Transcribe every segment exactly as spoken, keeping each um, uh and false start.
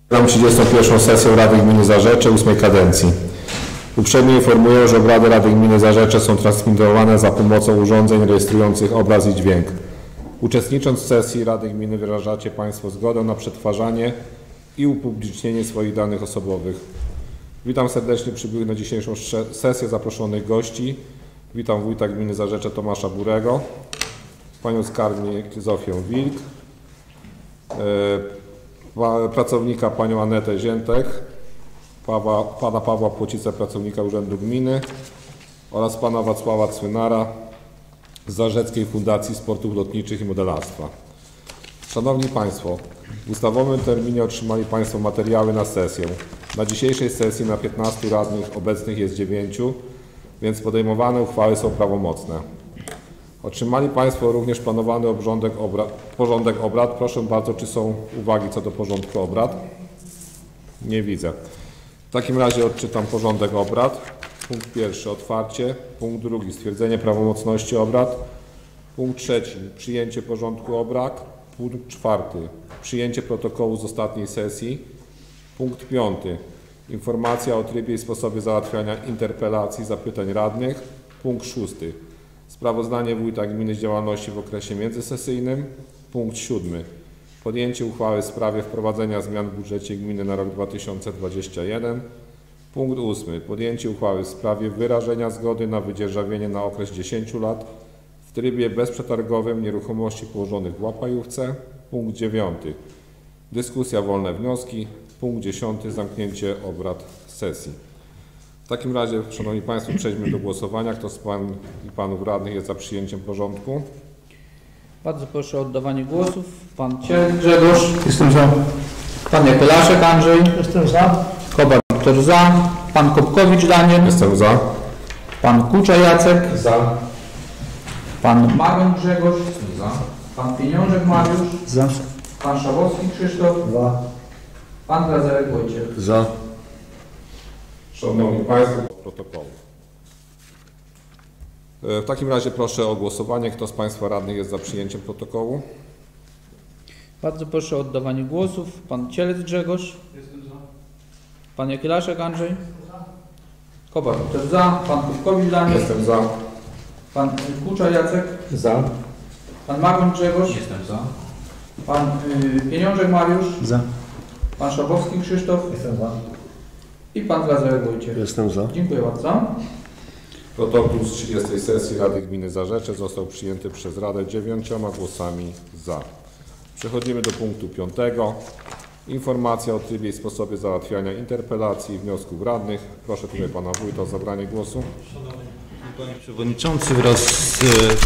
Otwieram trzydziestą pierwszą sesję Rady Gminy Zarzecze ósmej kadencji. Uprzejmie informuję, że obrady Rady Gminy Zarzecze są transmitowane za pomocą urządzeń rejestrujących obraz i dźwięk. Uczestnicząc w sesji Rady Gminy wyrażacie Państwo zgodę na przetwarzanie i upublicznienie swoich danych osobowych. Witam serdecznie przybyłych na dzisiejszą sesję zaproszonych gości. Witam wójta Gminy Zarzecze Tomasza Burego, panią skarbnik Zofię Wilk, pracownika panią Anetę Ziętek, Pawła, pana Pawła Płocicę, pracownika Urzędu Gminy oraz pana Wacława Cwynara z Zarzeckiej Fundacji Sportów Lotniczych i Modelarstwa. Szanowni Państwo, w ustawowym terminie otrzymali Państwo materiały na sesję. Na dzisiejszej sesji na piętnastu radnych obecnych jest dziewięciu, więc podejmowane uchwały są prawomocne. Otrzymali Państwo również planowany obrad, porządek obrad. Proszę bardzo, czy są uwagi co do porządku obrad? Nie widzę. W takim razie odczytam porządek obrad. Punkt pierwszy, otwarcie. Punkt drugi, stwierdzenie prawomocności obrad. Punkt trzeci, przyjęcie porządku obrad. Punkt czwarty, przyjęcie protokołu z ostatniej sesji. Punkt piąty, informacja o trybie i sposobie załatwiania interpelacji, zapytań radnych. Punkt szósty, sprawozdanie wójta gminy z działalności w okresie międzysesyjnym. Punkt siódmy, podjęcie uchwały w sprawie wprowadzenia zmian w budżecie gminy na rok dwa tysiące dwudziesty pierwszy. Punkt ósmy, podjęcie uchwały w sprawie wyrażenia zgody na wydzierżawienie na okres dziesięciu lat w trybie bezprzetargowym nieruchomości położonych w Łapajówce. Punkt dziewiąty, dyskusja, wolne wnioski. Punkt dziesiąty, zamknięcie obrad sesji. W takim razie, Szanowni Państwo, przejdźmy do głosowania. Kto z Pań i Panów Radnych jest za przyjęciem porządku? Bardzo proszę o oddawanie głosów. Pan Ciel Grzegorz. Jestem za. Pan Jakelaszek Andrzej. Jestem za. Kowal Wiktor za. Pan Kopkowicz Daniel. Jestem za. Pan Kucza Jacek. Za. Pan Maron Grzegorz. Jestem za. Pan Pieniążek Mariusz. Za. Pan Szawowski Krzysztof. Za. Pan Glazarek Wojciech. Za. Szanowni Państwo, protokołu. W takim razie proszę o głosowanie. Kto z Państwa radnych jest za przyjęciem protokołu? Bardzo proszę o oddawanie głosów. Pan Cielec Grzegorz. Jestem za. Pan Jakilaszek Andrzej. Jestem za. Kowal też za. Pan Kupkowicz Daniel. Jestem za. Pan Kucza Jacek. Za. Pan Maron Grzegorz. Jestem za. Pan y, Pieniążek Mariusz. Za. Pan Szabowski Krzysztof. Jestem za. I Pan Glazarek Wojciech. Jestem za. Dziękuję bardzo. Protokół z trzydziestej sesji Rady Gminy Zarzecze został przyjęty przez Radę dziewięcioma głosami za. Przechodzimy do punktu piątego. Informacja o trybie i sposobie załatwiania interpelacji i wniosków radnych. Proszę tutaj Pana Wójta o zabranie głosu. Szanowny Panie Przewodniczący wraz z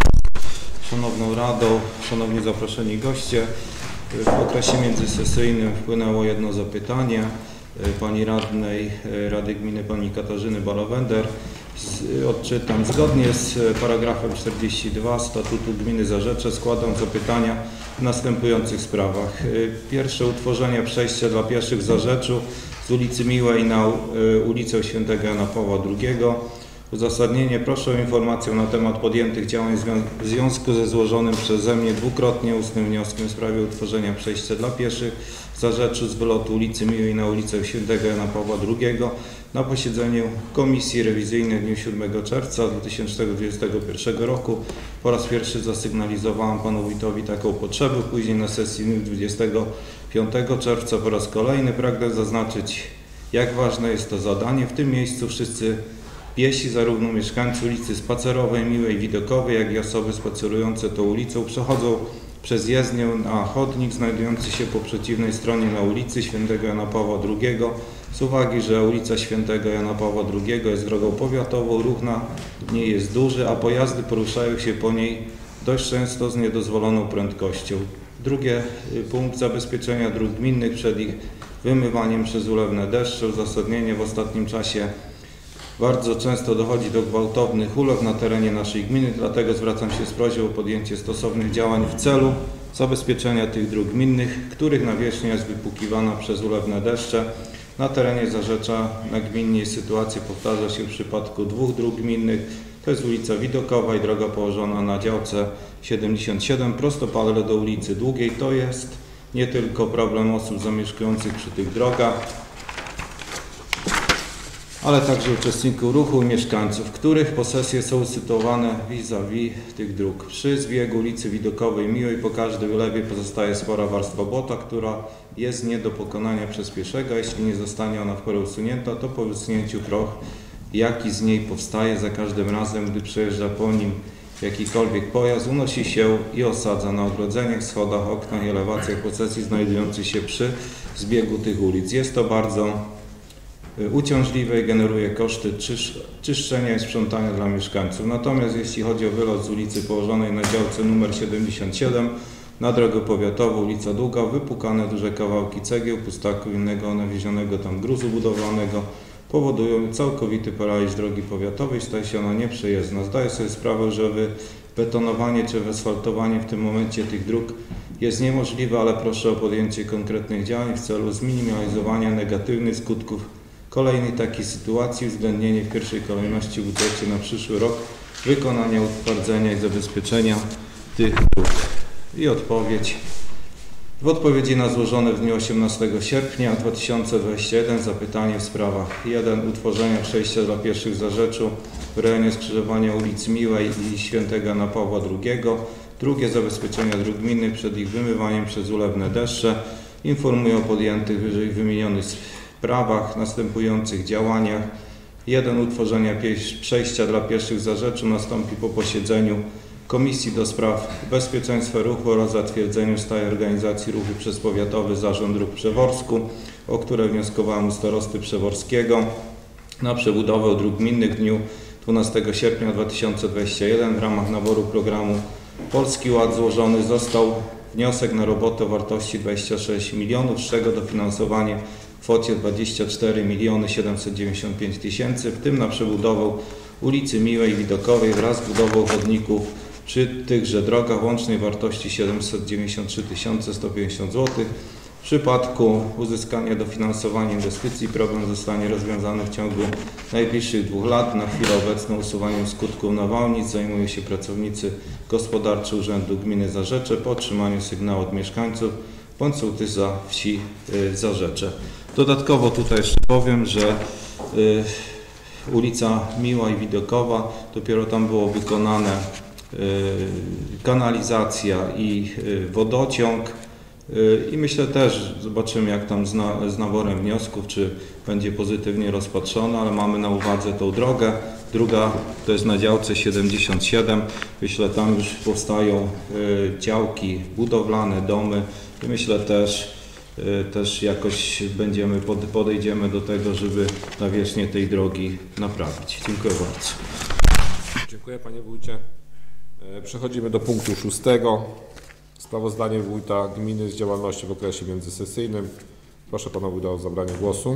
Szanowną Radą, Szanowni zaproszeni goście. W okresie międzysesyjnym wpłynęło jedno zapytanie Pani Radnej Rady Gminy, Pani Katarzyny Balowender. Odczytam. Zgodnie z paragrafem czterdziestym drugim Statutu Gminy Zarzecze składam zapytania w następujących sprawach. Pierwsze, utworzenie przejścia dla pieszych w Zarzeczu z ulicy Miłej na ulicę Świętego Jana Pawła drugiego. Uzasadnienie. Proszę o informację na temat podjętych działań w związku ze złożonym przeze mnie dwukrotnie ustnym wnioskiem w sprawie utworzenia przejścia dla pieszych w Zarzeczu z wylotu ulicy Miłej na ulicę Świętego Jana Pawła drugiego na posiedzeniu Komisji Rewizyjnej w dniu siódmego czerwca dwa tysiące dwudziestego pierwszego roku. Po raz pierwszy zasygnalizowałam Panu Wójtowi taką potrzebę, później na sesji dwudziestego piątego czerwca po raz kolejny pragnę zaznaczyć, jak ważne jest to zadanie. W tym miejscu wszyscy piesi, zarówno mieszkańcy ulicy Spacerowej, Miłej, Widokowej, jak i osoby spacerujące tą ulicą przechodzą przez jezdnię na chodnik znajdujący się po przeciwnej stronie na ulicy Świętego Jana Pawła drugiego. Z uwagi, że ulica Świętego Jana Pawła drugiego jest drogą powiatową, ruch na niej jest duży, a pojazdy poruszają się po niej dość często z niedozwoloną prędkością. Drugi punkt, zabezpieczenia dróg gminnych przed ich wymywaniem przez ulewne deszcze. Uzasadnienie. W ostatnim czasie bardzo często dochodzi do gwałtownych ulew na terenie naszej gminy, dlatego zwracam się z prośbą o podjęcie stosownych działań w celu zabezpieczenia tych dróg gminnych, których nawierzchnia jest wypłukiwana przez ulewne deszcze. Na terenie Zarzecza nagminnie sytuacja powtarza się w przypadku dwóch dróg gminnych. To jest ulica Widokowa i droga położona na działce siedemdziesiąt siedem prostopadle do ulicy Długiej. To jest nie tylko problem osób zamieszkujących przy tych drogach, ale także uczestników ruchu i mieszkańców, których posesje są usytuowane vis-a-vis tych dróg. Przy zbiegu ulicy Widokowej Miłej po każdej ulewie pozostaje spora warstwa błota, która jest nie do pokonania przez pieszego. Jeśli nie zostanie ona w porę usunięta, to po usunięciu proch, jaki z niej powstaje za każdym razem, gdy przejeżdża po nim jakikolwiek pojazd, unosi się i osadza na ogrodzeniach, schodach, oknach i elewacjach posesji znajdujących się przy zbiegu tych ulic. Jest to bardzo uciążliwe i generuje koszty czysz, czyszczenia i sprzątania dla mieszkańców. Natomiast jeśli chodzi o wylot z ulicy położonej na działce numer siedemdziesiąt siedem na drogę powiatową ulica Długa, wypukane duże kawałki cegieł, pustaku i innego nawiezionego tam gruzu budowlanego powodują całkowity paraliż drogi powiatowej, staje się ona nieprzejezdna. Zdaję sobie sprawę, że betonowanie czy asfaltowanie w tym momencie tych dróg jest niemożliwe, ale proszę o podjęcie konkretnych działań w celu zminimalizowania negatywnych skutków kolejnej takiej sytuacji, uwzględnienie w pierwszej kolejności w budżecie na przyszły rok wykonania utwardzenia i zabezpieczenia tych dróg. I odpowiedź. W odpowiedzi na złożone w dniu osiemnastego sierpnia dwa tysiące dwudziestego pierwszego zapytanie w sprawach jeden. Utworzenia przejścia dla pieszych w Zarzeczu w rejonie skrzyżowania ulic Miłej i Świętego Jana Pawła drugiego. Drugie. Zabezpieczenia dróg gminnych przed ich wymywaniem przez ulewne deszcze. Informuję o podjętych wyżej wymienionych sprawach, następujących działaniach. jeden. Utworzenia przejścia dla pieszych w Zarzeczu nastąpi po posiedzeniu Komisji do Spraw Bezpieczeństwa Ruchu oraz zatwierdzeniu stałej organizacji ruchu przez Powiatowy Zarząd Dróg Przeworsku, o które wnioskowałem u starosty przeworskiego na przebudowę dróg gminnych w dniu dwunastego sierpnia dwa tysiące dwudziestego pierwszego. W ramach naboru programu Polski Ład złożony został wniosek na robotę o wartości dwadzieścia sześć milionów, z czego dofinansowanie w kwocie dwadzieścia cztery miliony siedemset dziewięćdziesiąt pięć tysięcy, w tym na przebudowę ulicy Miłej i Widokowej wraz z budową chodników przy tychże drogach łącznej wartości siedemset dziewięćdziesiąt trzy tysiące sto pięćdziesiąt złotych. W przypadku uzyskania dofinansowania inwestycji problem zostanie rozwiązany w ciągu najbliższych dwóch lat. Na chwilę obecną usuwaniem skutków nawałnic zajmują się pracownicy gospodarczy Urzędu Gminy Zarzecze po otrzymaniu sygnału od mieszkańców bądź sołtysa wsi Zarzecze. Dodatkowo tutaj jeszcze powiem, że y, ulica Miła i Widokowa, dopiero tam było wykonane y, kanalizacja i y, wodociąg y, i myślę też, zobaczymy jak tam z, na, z naborem wniosków, czy będzie pozytywnie rozpatrzone, ale mamy na uwadze tą drogę. Druga to jest na działce siedemdziesiąt siedem, myślę tam już powstają y, działki budowlane, domy i myślę też też jakoś będziemy, podejdziemy do tego, żeby nawierzchnię tej drogi naprawić. Dziękuję bardzo. Dziękuję panie wójcie. Przechodzimy do punktu szóstego. Sprawozdanie wójta gminy z działalności w okresie międzysesyjnym. Proszę pana wójta o zabranie głosu.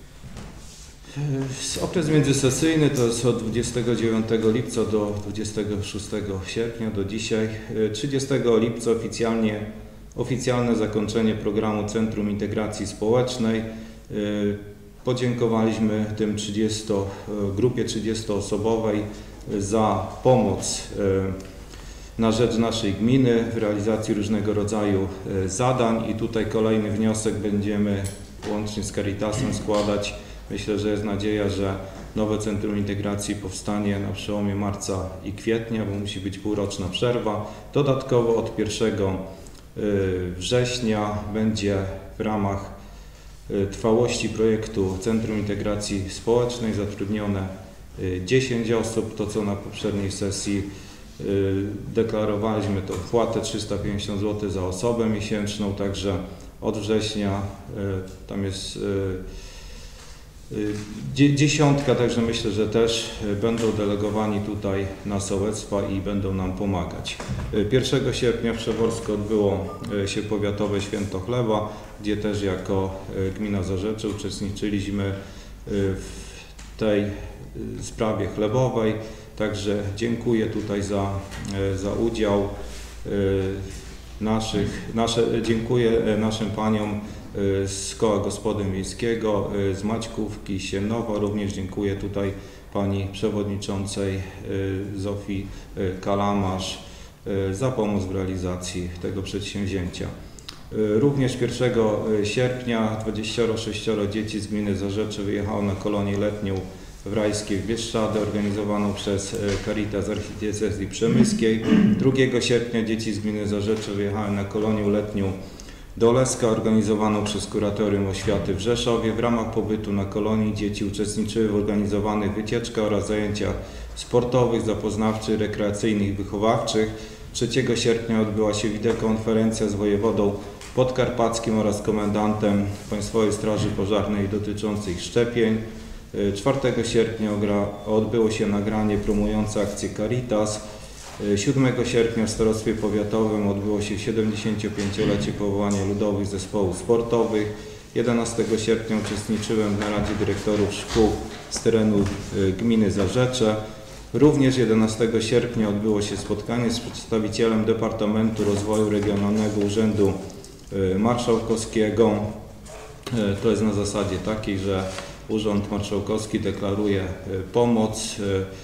Okres międzysesyjny to jest od dwudziestego dziewiątego lipca do dwudziestego szóstego sierpnia do dzisiaj. trzydziestego lipca oficjalnie Oficjalne zakończenie programu Centrum Integracji Społecznej. Podziękowaliśmy tym trzydziesto, grupie trzydziestoosobowej za pomoc na rzecz naszej gminy w realizacji różnego rodzaju zadań i tutaj kolejny wniosek będziemy łącznie z Caritasem składać. Myślę, że jest nadzieja, że nowe Centrum Integracji powstanie na przełomie marca i kwietnia, bo musi być półroczna przerwa. Dodatkowo od pierwszego września będzie w ramach trwałości projektu Centrum Integracji Społecznej zatrudnione dziesięć osób. To co na poprzedniej sesji deklarowaliśmy, to wpłatę trzysta pięćdziesiąt złotych za osobę miesięczną, także od września tam jest dziesiątka, także myślę, że też będą delegowani tutaj na sołectwa i będą nam pomagać. pierwszego sierpnia w Przeworsku odbyło się powiatowe Święto Chleba, gdzie też jako gmina Zarzecze uczestniczyliśmy w tej sprawie chlebowej, także dziękuję tutaj za, za udział naszych, nasze, dziękuję naszym paniom z Koła Gospody Miejskiego, z Maćkówki, Sienowa. Również dziękuję tutaj pani przewodniczącej Zofii Kalamarz za pomoc w realizacji tego przedsięwzięcia. Również pierwszego sierpnia dwadzieścia sześć dzieci z gminy Zarzecze wyjechało na kolonię letnią w Rajskiej w Bieszczady, organizowaną przez Caritas Archidiecezji Przemyskiej. drugiego sierpnia dzieci z gminy Zarzecze wyjechały na kolonię letnią do Leska, organizowaną przez Kuratorium Oświaty w Rzeszowie. W ramach pobytu na kolonii dzieci uczestniczyły w organizowanych wycieczkach oraz zajęciach sportowych, zapoznawczych, rekreacyjnych i wychowawczych. trzeciego sierpnia odbyła się wideokonferencja z wojewodą podkarpackim oraz komendantem Państwowej Straży Pożarnej dotyczących szczepień. czwartego sierpnia odbyło się nagranie promujące akcję Caritas. siódmego sierpnia w Starostwie Powiatowym odbyło się siedemdziesięciopięciolecie powołania ludowych zespołów sportowych. jedenastego sierpnia uczestniczyłem w naradzie dyrektorów szkół z terenu gminy Zarzecze. Również jedenastego sierpnia odbyło się spotkanie z przedstawicielem Departamentu Rozwoju Regionalnego Urzędu Marszałkowskiego. To jest na zasadzie takiej, że Urząd Marszałkowski deklaruje pomoc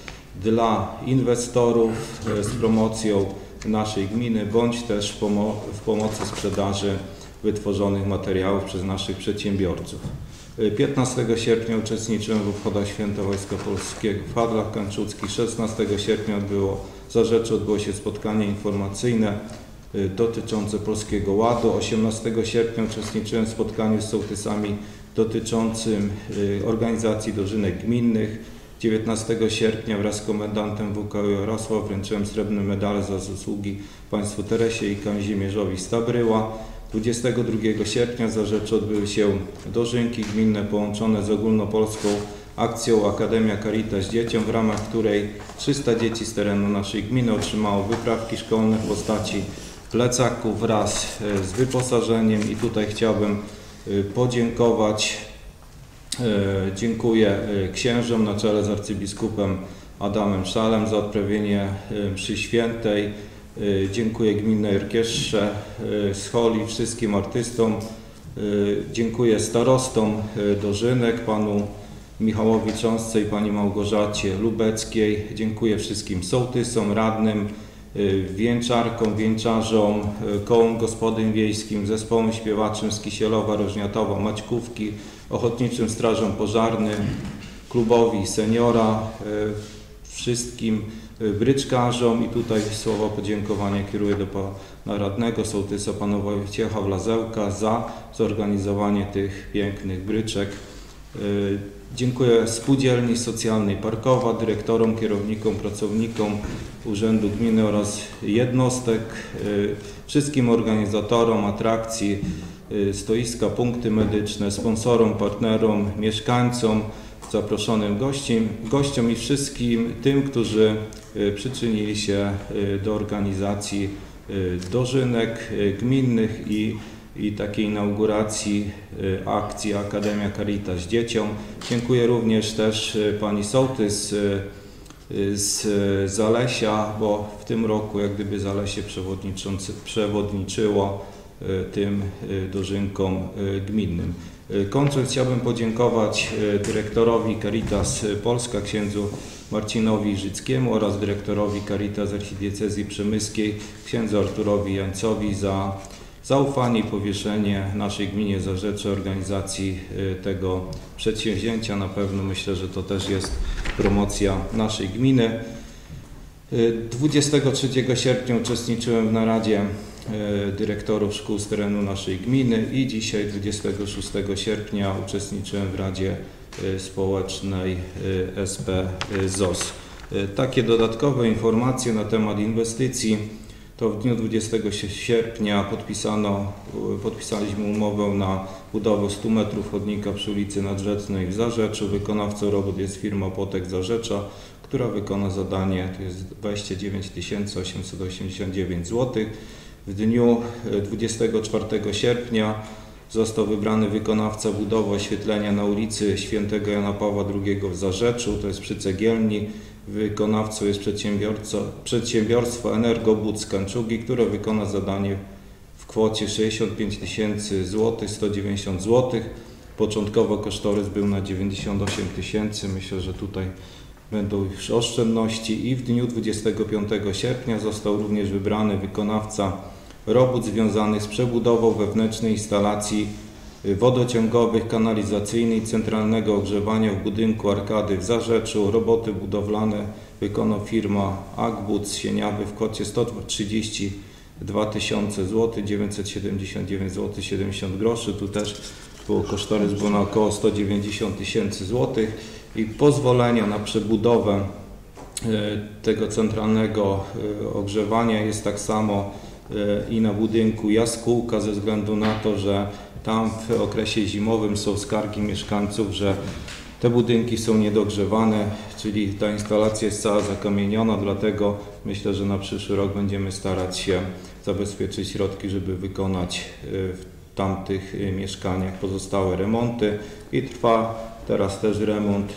dla inwestorów z promocją naszej gminy, bądź też w pomocy sprzedaży wytworzonych materiałów przez naszych przedsiębiorców. piętnastego sierpnia uczestniczyłem w obchodach Święta Wojska Polskiego w Hadlach Kanczuckich. szesnastego sierpnia odbyło, w Zarzeczy odbyło się spotkanie informacyjne dotyczące Polskiego Ładu. osiemnastego sierpnia uczestniczyłem w spotkaniu z sołtysami dotyczącym organizacji dożynek gminnych. dziewiętnastego sierpnia wraz z komendantem W K O Jarosław wręczyłem srebrne medale za zasługi państwu Teresie i Kazimierzowi Stabryła. dwudziestego drugiego sierpnia w Zarzeczy odbyły się dożynki gminne połączone z ogólnopolską akcją Akademia Caritas Dzieciom, w ramach której trzysta dzieci z terenu naszej gminy otrzymało wyprawki szkolne w postaci plecaków wraz z wyposażeniem i tutaj chciałbym podziękować. Dziękuję księżom na czele z arcybiskupem Adamem Szalem za odprawienie mszy świętej. Dziękuję gminnej orkiestrze z Holi, wszystkim artystom. Dziękuję starostom dożynek, panu Michałowi Cząstce i pani Małgorzacie Lubeckiej. Dziękuję wszystkim sołtysom, radnym, wieńczarkom, wieńczarzom, kołom gospodyń wiejskim, zespołom śpiewaczym z Kisielowa, Rożniatowa, Maćkówki, Ochotniczym Strażom Pożarnym, klubowi seniora, wszystkim bryczkarzom i tutaj słowa podziękowania kieruję do pana radnego sołtysa, pana Wojciecha Wlazełka za zorganizowanie tych pięknych bryczek. Dziękuję Spółdzielni Socjalnej Parkowa, dyrektorom, kierownikom, pracownikom Urzędu Gminy oraz jednostek, wszystkim organizatorom atrakcji, stoiska, punkty medyczne, sponsorom, partnerom, mieszkańcom, zaproszonym gościom, gościom i wszystkim tym, którzy przyczynili się do organizacji dożynek gminnych i, i takiej inauguracji akcji Akademia Caritas Dzieciom. Dziękuję również też pani sołtys z Zalesia, bo w tym roku jak gdyby Zalesie przewodniczyło tym dożynkom gminnym. Kończąc, chciałbym podziękować dyrektorowi Caritas Polska, księdzu Marcinowi Życkiemu oraz dyrektorowi Caritas Archidiecezji Przemyskiej, księdzu Arturowi Jańcowi za zaufanie i powierzenie naszej gminie Zarzecze organizacji tego przedsięwzięcia. Na pewno myślę, że to też jest promocja naszej gminy. dwudziestego trzeciego sierpnia uczestniczyłem w naradzie dyrektorów szkół z terenu naszej gminy i dzisiaj dwudziestego szóstego sierpnia uczestniczyłem w Radzie Społecznej S P Z O S. Takie dodatkowe informacje na temat inwestycji to w dniu dwudziestego sierpnia podpisano, podpisaliśmy umowę na budowę stu metrów chodnika przy ulicy Nadrzecznej w Zarzeczu. Wykonawcą robót jest firma Potek Zarzecza, która wykona zadanie, to jest dwadzieścia dziewięć tysięcy osiemset osiemdziesiąt dziewięć złotych. W dniu dwudziestego czwartego sierpnia został wybrany wykonawca budowy oświetlenia na ulicy Świętego Jana Pawła drugiego w Zarzeczu, to jest przy Cegielni. Wykonawcą jest przedsiębiorstwo Energobud z Kanczugi, które wykona zadanie w kwocie sześćdziesiąt pięć tysięcy sto dziewięćdziesiąt złotych. Początkowo kosztorys był na dziewięćdziesiąt osiem tysięcy. Myślę, że tutaj będą już oszczędności i w dniu dwudziestego piątego sierpnia został również wybrany wykonawca robót związanych z przebudową wewnętrznej instalacji wodociągowych, kanalizacyjnej, centralnego ogrzewania w budynku Arkady w Zarzeczu. Roboty budowlane wykona firma Agbud z Sieniawy w kwocie sto trzydzieści dwa tysiące złotych, dziewięćset siedemdziesiąt dziewięć złotych siedemdziesiąt groszy. Tu też było kosztorys było na około sto dziewięćdziesiąt tysięcy złotych i pozwolenia na przebudowę tego centralnego ogrzewania jest tak samo i na budynku Jaskółka, ze względu na to, że tam w okresie zimowym są skargi mieszkańców, że te budynki są niedogrzewane, czyli ta instalacja jest cała zakamieniona, dlatego myślę, że na przyszły rok będziemy starać się zabezpieczyć środki, żeby wykonać w tamtych mieszkaniach pozostałe remonty i trwa teraz też remont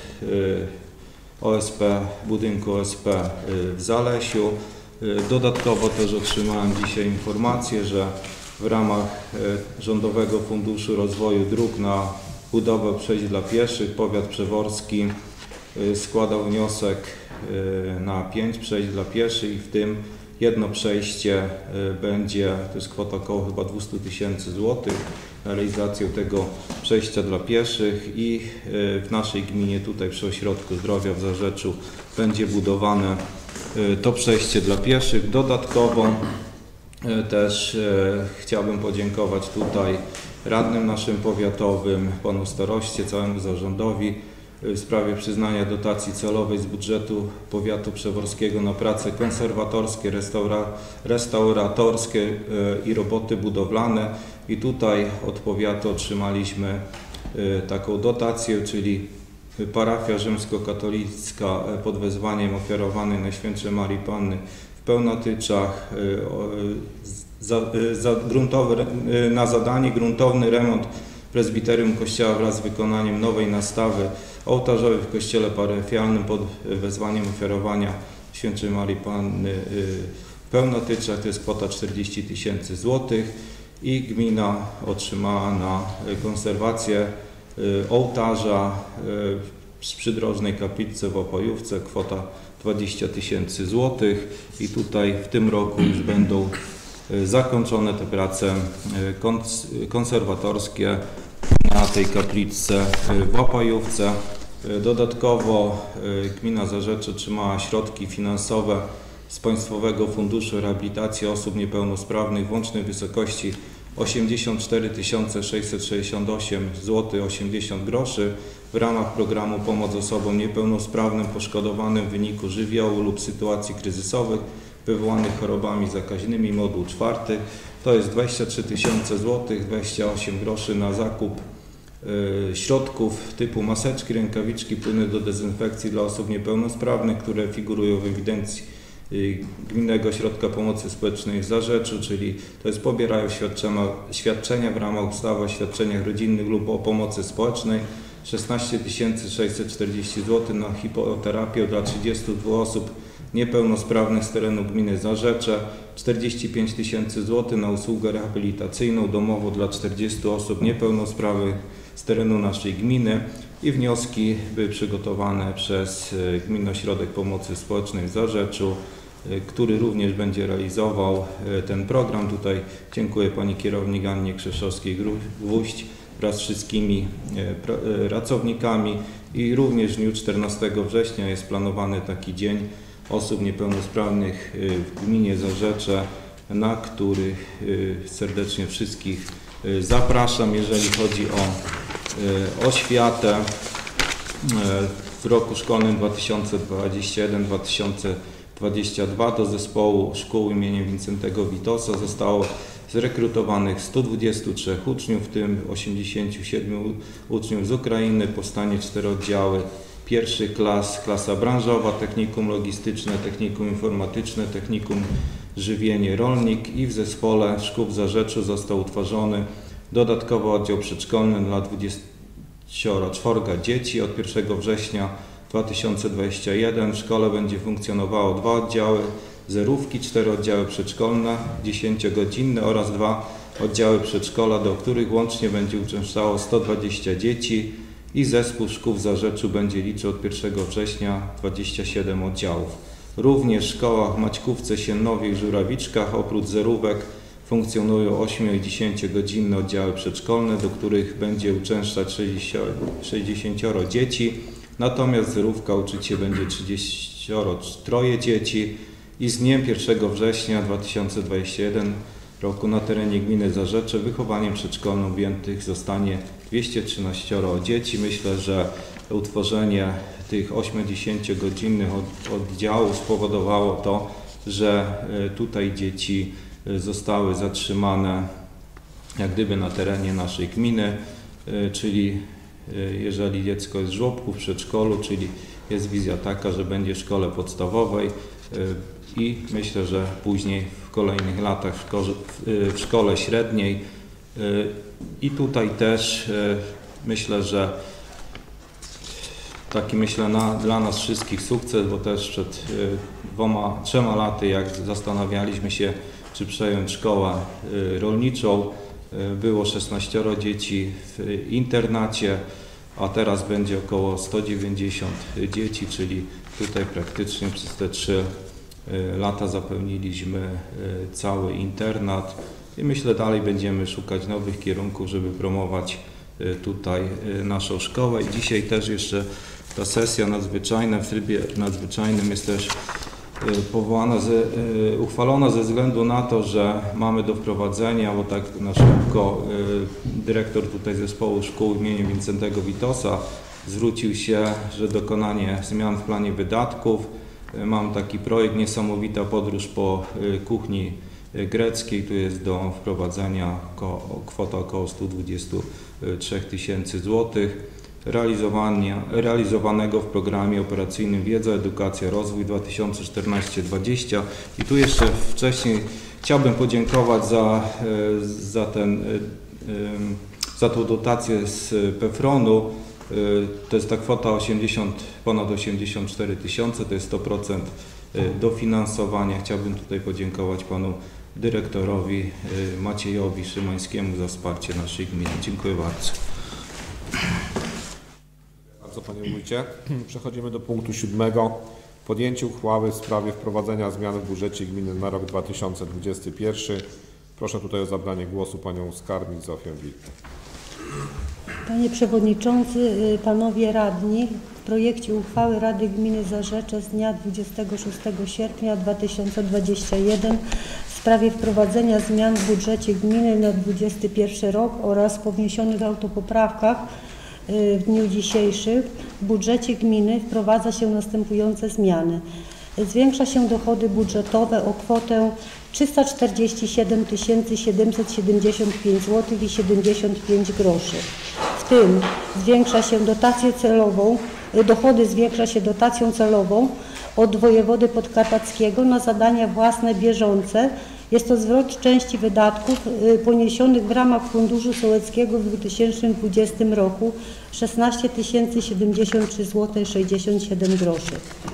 O S P, budynku O S P w Zalesiu. Dodatkowo też otrzymałem dzisiaj informację, że w ramach Rządowego Funduszu Rozwoju Dróg na budowę przejść dla pieszych powiat przeworski składał wniosek na pięć przejść dla pieszych i w tym jedno przejście będzie, to jest kwota około chyba dwieście tysięcy złotych na realizację tego przejścia dla pieszych i w naszej gminie tutaj przy Ośrodku Zdrowia w Zarzeczu będzie budowane to przejście dla pieszych. Dodatkowo też chciałbym podziękować tutaj radnym naszym powiatowym, panu staroście, całemu zarządowi w sprawie przyznania dotacji celowej z budżetu powiatu przeworskiego na prace konserwatorskie, restaura, restauratorskie i roboty budowlane. I tutaj od powiatu otrzymaliśmy taką dotację, czyli parafia rzymskokatolicka pod wezwaniem ofiarowanej Najświętszej Marii Panny w Pełnotyczach za, za gruntowy, na zadanie gruntowny remont prezbiterium kościoła wraz z wykonaniem nowej nastawy ołtarzowej w kościele parafialnym pod wezwaniem ofiarowania Świętej Marii Panny w Pełnotyczach. To jest kwota czterdzieści tysięcy złotych i gmina otrzymała na konserwację ołtarza z przydrożnej kaplicy w Opojówce kwota dwadzieścia tysięcy złotych i tutaj w tym roku już będą zakończone te prace konserwatorskie na tej kapliczce w Opojówce. Dodatkowo gmina Zarzecze otrzymała środki finansowe z Państwowego Funduszu Rehabilitacji Osób Niepełnosprawnych w łącznej wysokości osiemdziesiąt cztery tysiące sześćset sześćdziesiąt osiem złotych osiemdziesiąt groszy w ramach programu Pomoc osobom niepełnosprawnym poszkodowanym w wyniku żywiołu lub sytuacji kryzysowych wywołanych chorobami zakaźnymi, moduł czwarty. To jest dwadzieścia trzy tysiące złotych, dwadzieścia osiem groszy na zakup y, środków typu maseczki, rękawiczki, płyny do dezynfekcji dla osób niepełnosprawnych, które figurują w ewidencji y, Gminnego Ośrodka Pomocy Społecznej w Zarzeczu, czyli to jest pobierają świadczenia, świadczenia w ramach ustawy o świadczeniach rodzinnych lub o pomocy społecznej. szesnaście tysięcy sześćset czterdzieści złotych na hipoterapię dla trzydziestu dwóch osób niepełnosprawnych z terenu gminy Zarzecze, czterdzieści pięć tysięcy złotych na usługę rehabilitacyjną domową dla czterdziestu osób niepełnosprawnych z terenu naszej gminy i wnioski były przygotowane przez Gminny Ośrodek Pomocy Społecznej w Zarzeczu, który również będzie realizował ten program. Tutaj dziękuję pani kierownik Annie Krzeszowskiej-Gwóźdź wraz z wszystkimi pracownikami i również w dniu czternastego września jest planowany taki dzień osób niepełnosprawnych w gminie Zarzecze, na który serdecznie wszystkich zapraszam. Jeżeli chodzi o oświatę, w roku szkolnym dwa tysiące dwudziestym pierwszym dwa tysiące dwudziestym drugim do zespołu szkół imienia Wincentego Witosa zostało zrekrutowanych stu dwudziestu trzech uczniów, w tym osiemdziesięciu siedmiu uczniów z Ukrainy. Powstanie cztery oddziały pierwszych klas, klasa branżowa, technikum logistyczne, technikum informatyczne, technikum żywienie rolnik i w zespole szkół w Zarzeczu został utworzony dodatkowo oddział przedszkolny dla dwudziestu czworga dzieci. Od pierwszego września dwa tysiące dwudziestego pierwszego w szkole będzie funkcjonowało dwa oddziały zerówki, cztery oddziały przedszkolne dziesięciogodzinne oraz dwa oddziały przedszkola, do których łącznie będzie uczęszczało sto dwadzieścia dzieci i zespół szkół w Zarzeczu będzie liczył od pierwszego września dwadzieścia siedem oddziałów. Również w szkołach w Maćkówce, Siennowie i Żurawiczkach oprócz zerówek funkcjonują osiem- i dziesięciogodzinne oddziały przedszkolne, do których będzie uczęszczać sześćdziesięcioro dzieci, natomiast zerówka uczyć się będzie trzydzieścioro trzy dzieci i z dniem pierwszego września dwa tysiące dwudziestego pierwszego roku na terenie gminy Zarzecze wychowaniem przedszkolnym objętych zostanie dwieście trzynaście dzieci. Myślę, że utworzenie tych ośmiodziesięciogodzinnych oddziałów spowodowało to, że tutaj dzieci zostały zatrzymane jak gdyby na terenie naszej gminy, czyli jeżeli dziecko jest w żłobku, w przedszkolu, czyli jest wizja taka, że będzie w szkole podstawowej i myślę, że później w kolejnych latach w szkole, w szkole średniej i tutaj też myślę, że taki myślę na, dla nas wszystkich sukces, bo też przed dwoma, trzema laty jak zastanawialiśmy się, czy przejąć szkołę rolniczą, było szesnaścioro dzieci w internacie, a teraz będzie około sto dziewięćdziesiąt dzieci, czyli tutaj praktycznie przez te trzy lata zapełniliśmy cały internat i myślę dalej będziemy szukać nowych kierunków, żeby promować tutaj naszą szkołę i dzisiaj też jeszcze ta sesja nadzwyczajna w trybie nadzwyczajnym jest też powołana, ze, uchwalona ze względu na to, że mamy do wprowadzenia, bo tak na szybko dyrektor tutaj zespołu szkół imienia Wincentego Witosa zwrócił się, że dokonanie zmian w planie wydatków. Mam taki projekt Niesamowita podróż po kuchni greckiej, tu jest do wprowadzenia kwota około sto dwadzieścia trzy tysięcy złotych. Realizowanego w programie operacyjnym Wiedza, Edukacja, Rozwój dwa tysiące czternaście do dwudziestego. I tu jeszcze wcześniej chciałbym podziękować za, za, ten, za tą dotację z PEFRON-u. To jest ta kwota osiemdziesiąt, ponad osiemdziesiąt cztery tysiące, to jest sto procent dofinansowania. Chciałbym tutaj podziękować panu dyrektorowi Maciejowi Szymańskiemu za wsparcie naszej gminy. Dziękuję bardzo. Bardzo panie wójcie. Przechodzimy do punktu siódmego. Podjęcie uchwały w sprawie wprowadzenia zmian w budżecie gminy na rok dwa tysiące dwudziesty pierwszy. Proszę tutaj o zabranie głosu panią skarbnik Zofię Wilk. Panie Przewodniczący, Panowie Radni, w projekcie uchwały Rady Gminy Zarzecze z dnia dwudziestego szóstego sierpnia dwa tysiące dwudziestego pierwszego w sprawie wprowadzenia zmian w budżecie gminy na dwudziesty pierwszy rok oraz po wniesionych autopoprawkach w dniu dzisiejszym w budżecie gminy wprowadza się następujące zmiany. Zwiększa się dochody budżetowe o kwotę trzysta czterdzieści siedem tysięcy siedemset siedemdziesiąt pięć złotych i siedemdziesiąt pięć groszy. W tym zwiększa się dotację celową, dochody zwiększa się dotacją celową od wojewody podkarpackiego na zadania własne bieżące. Jest to zwrot części wydatków poniesionych w ramach Funduszu Sołeckiego w dwa tysiące dwudziestym roku szesnaście tysięcy siedemdziesiąt trzy złote i sześćdziesiąt siedem groszy.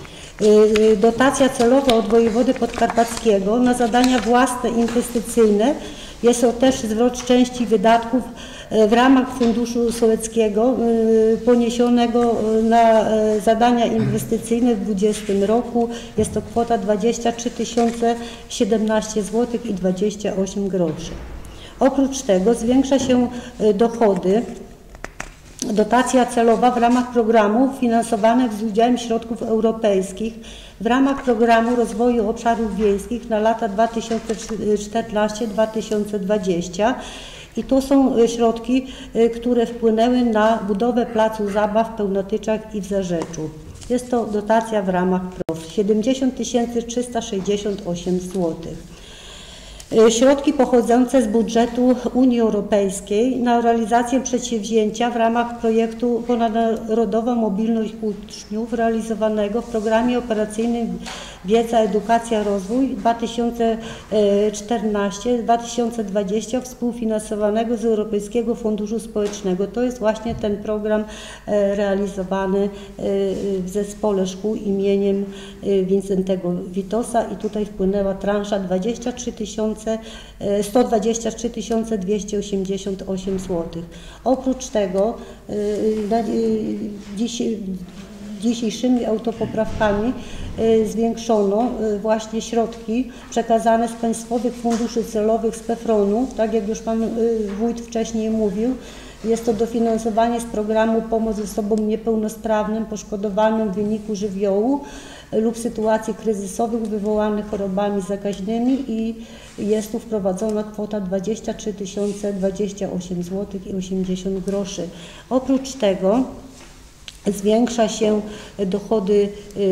Dotacja celowa od wojewody podkarpackiego na zadania własne inwestycyjne jest to też zwrot części wydatków w ramach Funduszu Sołeckiego poniesionego na zadania inwestycyjne w dwudziestym roku. Jest to kwota dwadzieścia trzy tysiące siedemnaście złotych i dwadzieścia osiem groszy. Oprócz tego zwiększa się dochody dotacja celowa w ramach programów finansowanych z udziałem środków europejskich w ramach Programu Rozwoju Obszarów Wiejskich na lata dwa tysiące czternasty do dwa tysiące dwudziestego i to są środki, które wpłynęły na budowę placu zabaw w Pełnotyczach i w Zarzeczu. Jest to dotacja w ramach P R O W siedemdziesiąt tysięcy trzysta sześćdziesiąt osiem złotych. Środki pochodzące z budżetu Unii Europejskiej na realizację przedsięwzięcia w ramach projektu Ponadnarodowa Mobilność Uczniów realizowanego w programie operacyjnym Wiedza, Edukacja, Rozwój dwa tysiące czternasty do dwa tysiące dwudziestego współfinansowanego z Europejskiego Funduszu Społecznego. To jest właśnie ten program realizowany w zespole szkół imieniem Wincentego Witosa i tutaj wpłynęła transza dwadzieścia trzy tysiące sto dwadzieścia trzy tysiące dwieście osiemdziesiąt osiem złotych. Oprócz tego dziś dzisiejszymi autopoprawkami zwiększono właśnie środki przekazane z państwowych funduszy celowych z PEFRON-u, tak jak już Pan Wójt wcześniej mówił. Jest to dofinansowanie z programu Pomoc osobom niepełnosprawnym poszkodowanym w wyniku żywiołu lub sytuacji kryzysowych wywołanych chorobami zakaźnymi i jest tu wprowadzona kwota dwadzieścia trzy tysiące dwadzieścia osiem złotych i osiemdziesiąt groszy. Oprócz tego zwiększa się dochody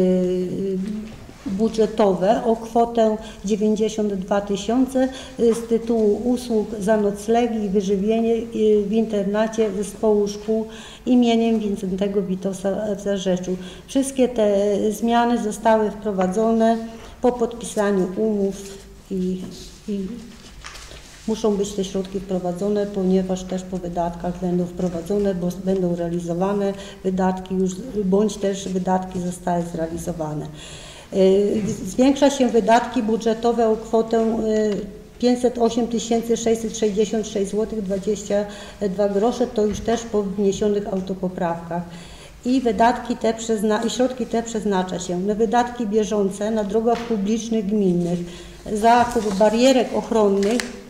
budżetowe o kwotę dziewięćdziesiąt dwa tysiące z tytułu usług za noclegi i wyżywienie w internacie Zespołu Szkół imieniem Wincentego Witosa w Zarzeczu. Wszystkie te zmiany zostały wprowadzone po podpisaniu umów i, i muszą być te środki wprowadzone, ponieważ też po wydatkach będą wprowadzone, bo będą realizowane wydatki już, bądź też wydatki zostały zrealizowane. Zwiększa się wydatki budżetowe o kwotę pięćset osiem tysięcy sześćset sześćdziesiąt sześć złotych dwadzieścia dwa grosze, to już też po wniesionych autopoprawkach. I wydatki te przezna- i środki te przeznacza się na wydatki bieżące na drogach publicznych gminnych, zakup barierek ochronnych,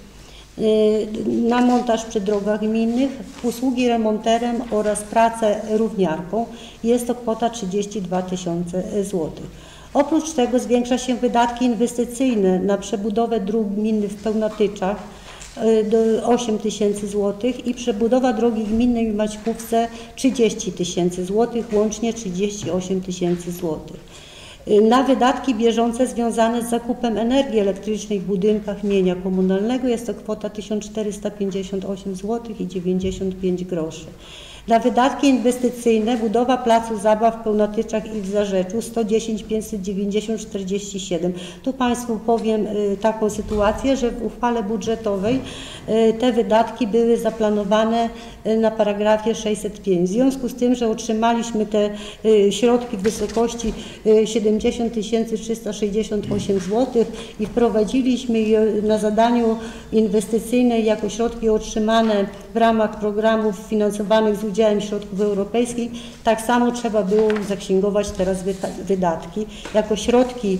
na montaż przy drogach gminnych, usługi remonterem oraz pracę równiarką. Jest to kwota trzydzieści dwa tysiące złotych. Oprócz tego zwiększa się wydatki inwestycyjne na przebudowę dróg gminnych w Pełnatyczach do osiem tysięcy złotych i przebudowa drogi gminnej w Maćkówce trzydzieści tysięcy złotych, łącznie trzydzieści osiem tysięcy złotych. Na wydatki bieżące związane z zakupem energii elektrycznej w budynkach mienia komunalnego jest to kwota tysiąc czterysta pięćdziesiąt osiem złotych i dziewięćdziesiąt pięć groszy. Na wydatki inwestycyjne budowa placu zabaw w Pełnatyczach i w Zarzeczu sto dziesięć pięćset dziewięćdziesiąt czterdzieści siedem. Tu Państwu powiem y, taką sytuację, że w uchwale budżetowej y, te wydatki były zaplanowane y, na paragrafie sześćset pięć. W związku z tym, że otrzymaliśmy te y, środki w wysokości y, siedemdziesiąt tysięcy trzysta sześćdziesiąt osiem złotych i wprowadziliśmy je na zadaniu inwestycyjne jako środki otrzymane w ramach programów finansowanych z udziałem środków europejskich, tak samo trzeba było zaksięgować teraz wydatki jako środki,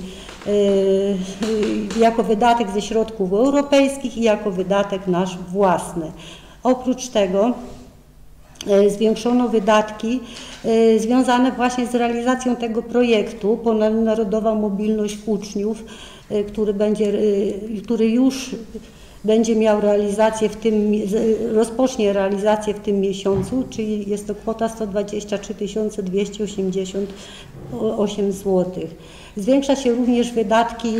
yy, jako wydatek ze środków europejskich i jako wydatek nasz własny. Oprócz tego yy, zwiększono wydatki yy, związane właśnie z realizacją tego projektu Ponadnarodowa Mobilność Uczniów, yy, który będzie, yy, który już będzie miał realizację w tym, rozpocznie realizację w tym miesiącu, czyli jest to kwota sto dwadzieścia trzy tysiące dwieście osiemdziesiąt osiem złotych. Zwiększa się również wydatki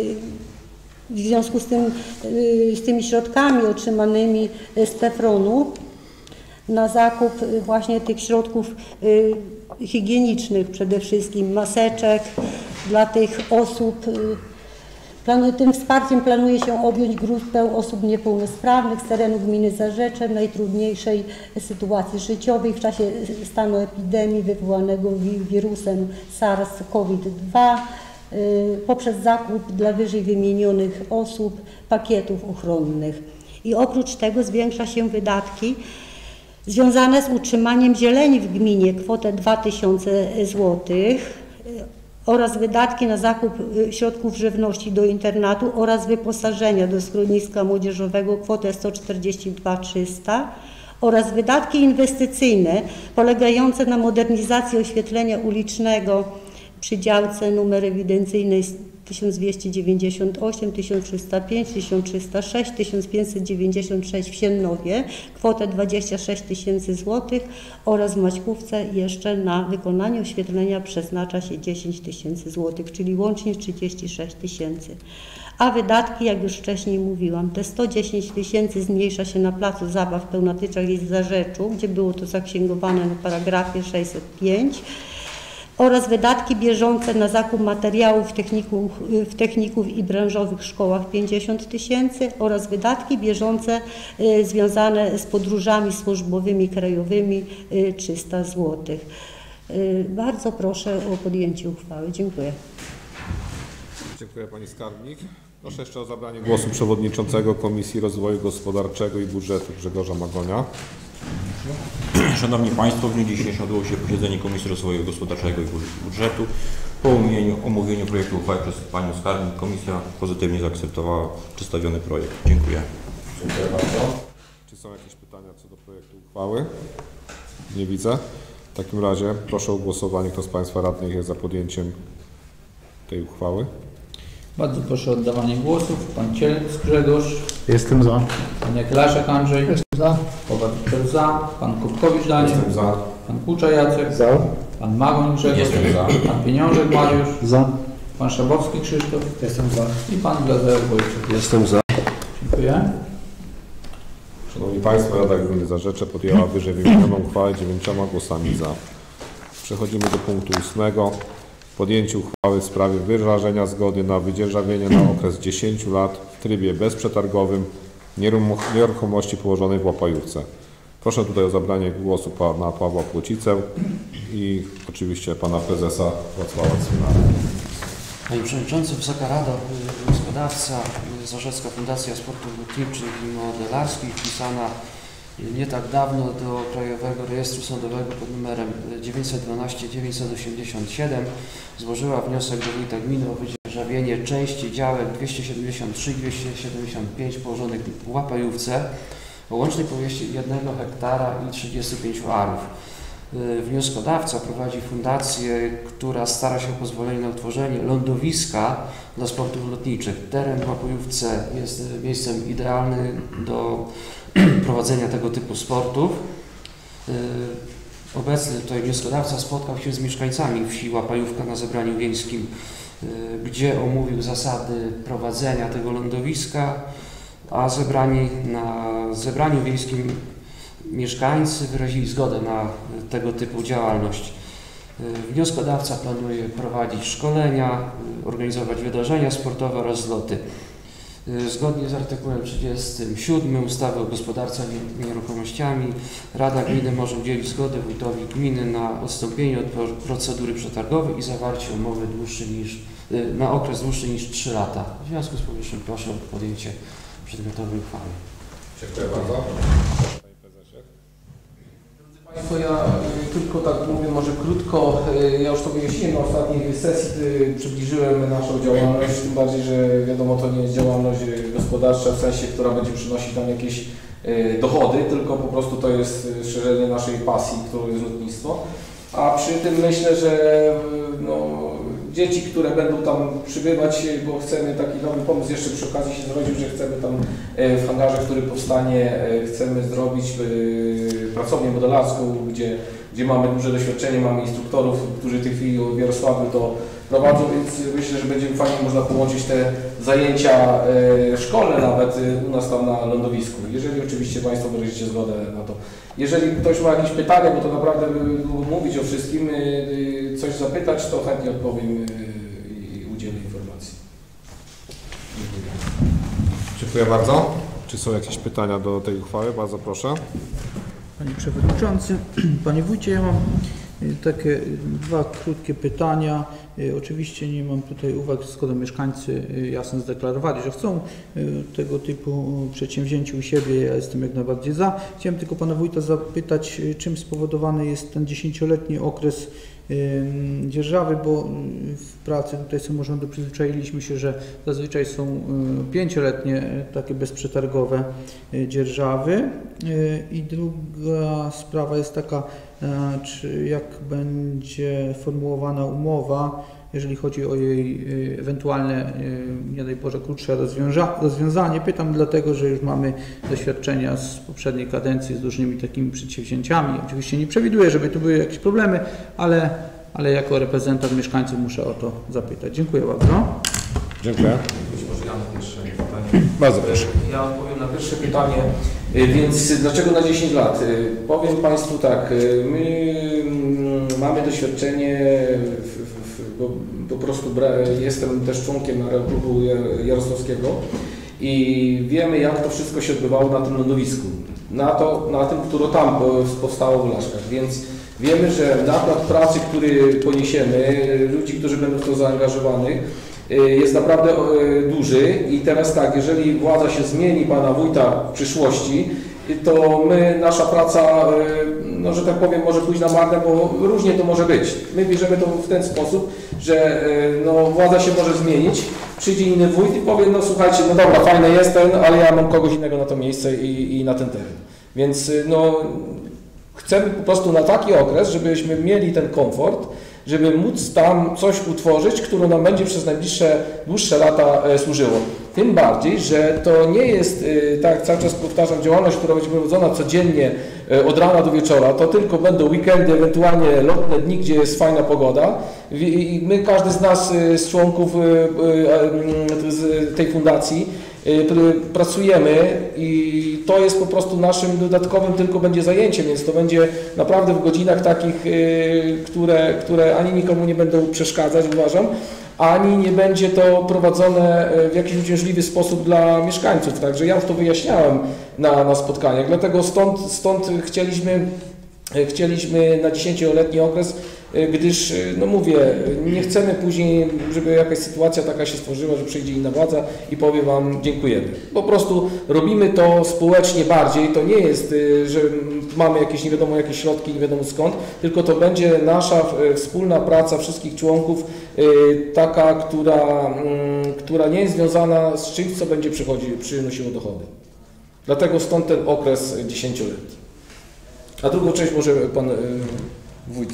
w związku z, tym, z tymi środkami otrzymanymi z PEFRON-u na zakup właśnie tych środków higienicznych, przede wszystkim maseczek dla tych osób. Tym wsparciem planuje się objąć grupę osób niepełnosprawnych z terenu gminy Zarzecze w najtrudniejszej sytuacji życiowej w czasie stanu epidemii wywołanego wirusem SARS CoV dwa poprzez zakup dla wyżej wymienionych osób pakietów ochronnych. I oprócz tego zwiększa się wydatki związane z utrzymaniem zieleni w gminie, kwotę dwa tysiące złotych. Oraz wydatki na zakup środków żywności do internatu oraz wyposażenia do schroniska młodzieżowego kwotę sto czterdzieści dwa tysiące trzysta oraz wydatki inwestycyjne polegające na modernizacji oświetlenia ulicznego przy działce numer ewidencyjnej tysiąc dwieście dziewięćdziesiąt osiem, tysiąc trzysta pięć, tysiąc trzysta sześć, tysiąc pięćset dziewięćdziesiąt sześć w Siennowie, kwotę dwadzieścia sześć tysięcy złotych oraz w Maćkówce jeszcze na wykonanie oświetlenia przeznacza się dziesięć tysięcy złotych, czyli łącznie trzydzieści sześć tysięcy. A wydatki, jak już wcześniej mówiłam, te sto dziesięć tysięcy zmniejsza się na placu zabaw w Pełnatyczach i w Zarzeczu, gdzie było to zaksięgowane na paragrafie sześćset pięć. Oraz wydatki bieżące na zakup materiałów techników, w techników i branżowych szkołach pięćdziesiąt tysięcy oraz wydatki bieżące y, związane z podróżami służbowymi krajowymi y, trzysta złotych. Y, bardzo proszę o podjęcie uchwały. Dziękuję. Dziękuję Pani Skarbnik. Proszę jeszcze o zabranie głosu przewodniczącego Komisji Rozwoju Gospodarczego i Budżetu Grzegorza Magonia. Szanowni Państwo, w dniu dzisiejszym odbyło się posiedzenie Komisji Rozwoju Gospodarczego i Budżetu. Po omówieniu, omówieniu projektu uchwały przez Panią Skarbnik Komisja pozytywnie zaakceptowała przedstawiony projekt. Dziękuję. Dziękuję bardzo. Czy są jakieś pytania co do projektu uchwały? Nie widzę. W takim razie proszę o głosowanie. Kto z Państwa radnych jest za podjęciem tej uchwały? Bardzo proszę o oddawanie głosów. Pan Cielec Grzegorz. Jestem za. Pan Jakilaszek Andrzej. Jestem za. Kowal Piotr za. Pan Kubkowicz Daniel. Jestem za. Pan Kucza Jacek. Za. Pan Magoń Grzegorz. Jestem za. Pan Pieniążek Mariusz. Za. Pan Szabowski Krzysztof. Jestem za. I Pan Blazer Wojciech. Jestem za. Dziękuję. Szanowni Państwo, Rada Gminy Zarzecze podjęła wyżej wymienioną uchwałę dziewięcioma głosami za. Przechodzimy do punktu ósmego. Podjęcie uchwały w sprawie wyrażenia zgody na wydzierżawienie na okres dziesięciu lat w trybie bezprzetargowym nieruchomości położonej w Łapajówce. Proszę tutaj o zabranie głosu Pana Pawła Płocicę i oczywiście Pana Prezesa Wacława Cwinara. Panie Przewodniczący, Wysoka Rado, wnioskodawca Zarzecka Fundacja Sportów Lotniczych i Modelarskich wpisana nie tak dawno do Krajowego Rejestru Sądowego pod numerem dziewięćset dwanaście dziewięćset osiemdziesiąt siedem złożyła wniosek do wójta gminy o wydzierżawienie części działek dwieście siedemdziesiąt trzy i dwieście siedemdziesiąt pięć położonych w Łapajówce o łącznej powierzchni jednego hektara i trzydziestu pięciu arów. Wnioskodawca prowadzi fundację, która stara się o pozwolenie na utworzenie lądowiska dla sportów lotniczych. Teren w Łapajówce jest miejscem idealnym do prowadzenia tego typu sportów. Obecny tutaj wnioskodawca spotkał się z mieszkańcami wsi Łapajówka na zebraniu wiejskim, gdzie omówił zasady prowadzenia tego lądowiska, a zebrani na zebraniu wiejskim mieszkańcy wyrazili zgodę na tego typu działalność. Wnioskodawca planuje prowadzić szkolenia, organizować wydarzenia sportowe oraz zloty. Zgodnie z artykułem trzydziestym siódmym ustawy o gospodarce nieruchomościami Rada Gminy może udzielić zgody wójtowi gminy na odstąpienie od procedury przetargowej i zawarcie umowy dłuższej niż, na okres dłuższy niż trzy lata. W związku z powyższym proszę o podjęcie przedmiotowej uchwały. Dziękuję bardzo. Państwo, ja tylko tak mówię może krótko, ja już to wyjaśniłem na ostatniej sesji, przybliżyłem naszą działalność, tym bardziej, że wiadomo, to nie jest działalność gospodarcza w sensie, która będzie przynosić nam jakieś dochody, tylko po prostu to jest szerzenie naszej pasji, którą jest lotnictwo. A przy tym myślę, że no, dzieci, które będą tam przybywać, bo chcemy taki nowy pomysł jeszcze przy okazji się zrodził, że chcemy tam w hangarze, który powstanie, chcemy zrobić pracownię modelarską, gdzie, gdzie mamy duże doświadczenie, mamy instruktorów, którzy w tej chwili w Jarosławiu to prowadzą, więc myślę, że będzie fajnie można połączyć te zajęcia szkolne nawet u nas tam na lądowisku, jeżeli oczywiście Państwo wyrazicie zgodę na to. Jeżeli ktoś ma jakieś pytania, bo to naprawdę mówić o wszystkim, coś zapytać, to chętnie odpowiem i udzielę informacji. Dziękuję bardzo. Czy są jakieś pytania do tej uchwały? Bardzo proszę. Panie Przewodniczący, Panie Wójcie, ja mam takie dwa krótkie pytania. Oczywiście nie mam tutaj uwag, skoro mieszkańcy jasno zdeklarowali, że chcą tego typu przedsięwzięcie u siebie. Ja jestem jak najbardziej za. Chciałem tylko Pana Wójta zapytać, czym spowodowany jest ten dziesięcioletni okres dzierżawy, bo w pracy tutaj samorządu przyzwyczailiśmy się, że zazwyczaj są pięcioletnie takie bezprzetargowe dzierżawy. I druga sprawa jest taka, czy jak będzie formułowana umowa, jeżeli chodzi o jej ewentualne, nie daj Boże, krótsze rozwiązanie. Pytam dlatego, że już mamy doświadczenia z poprzedniej kadencji z różnymi takimi przedsięwzięciami. Oczywiście nie przewiduję, żeby tu były jakieś problemy, ale, ale jako reprezentant mieszkańców muszę o to zapytać. Dziękuję bardzo. Dziękuję. Być może ja na pierwsze pytanie. Bardzo proszę. Ja odpowiem na pierwsze pytanie, więc dlaczego na dziesięć lat? Powiem Państwu tak, my mamy doświadczenie, w, w, bo po prostu jestem też członkiem klubu jarosławskiego i wiemy, jak to wszystko się odbywało na tym lądowisku, na, to, na tym, które tam powstało w Laszkach, więc wiemy, że nakład pracy, który poniesiemy, ludzi, którzy będą w to zaangażowani, jest naprawdę duży i teraz tak, jeżeli władza się zmieni, Pana Wójta w przyszłości, to my, nasza praca no, że tak powiem, może pójść na marne, bo różnie to może być. My bierzemy to w ten sposób, że no, władza się może zmienić, przyjdzie inny wójt i powie, no słuchajcie, no dobra, fajne jest ten, ale ja mam kogoś innego na to miejsce i, i na ten teren. Więc no, chcemy po prostu na taki okres, żebyśmy mieli ten komfort, żeby móc tam coś utworzyć, które nam będzie przez najbliższe, dłuższe lata e, służyło. Tym bardziej, że to nie jest, e, tak jak cały czas powtarzam, działalność, która będzie prowadzona codziennie e, od rana do wieczora, to tylko będą weekendy, ewentualnie lotne dni, gdzie jest fajna pogoda. I my, każdy z nas, e, z członków e, e, z tej fundacji, pracujemy i to jest po prostu naszym dodatkowym tylko będzie zajęciem, więc to będzie naprawdę w godzinach takich, które, które ani nikomu nie będą przeszkadzać, uważam, ani nie będzie to prowadzone w jakiś uciążliwy sposób dla mieszkańców. Także ja już to wyjaśniałem na, na spotkaniach, dlatego stąd, stąd chcieliśmy, chcieliśmy na dziesięcioletni okres, gdyż, no mówię, nie chcemy później, żeby jakaś sytuacja taka się stworzyła, że przyjdzie inna władza i powie Wam dziękujemy. Po prostu robimy to społecznie bardziej, to nie jest, że mamy jakieś nie wiadomo jakie środki, nie wiadomo skąd, tylko to będzie nasza wspólna praca wszystkich członków, taka, która, która nie jest związana z czymś, co będzie przychodziło, przynosiło dochody. Dlatego stąd ten okres dziesięcioletni. A drugą część może Pan Wójt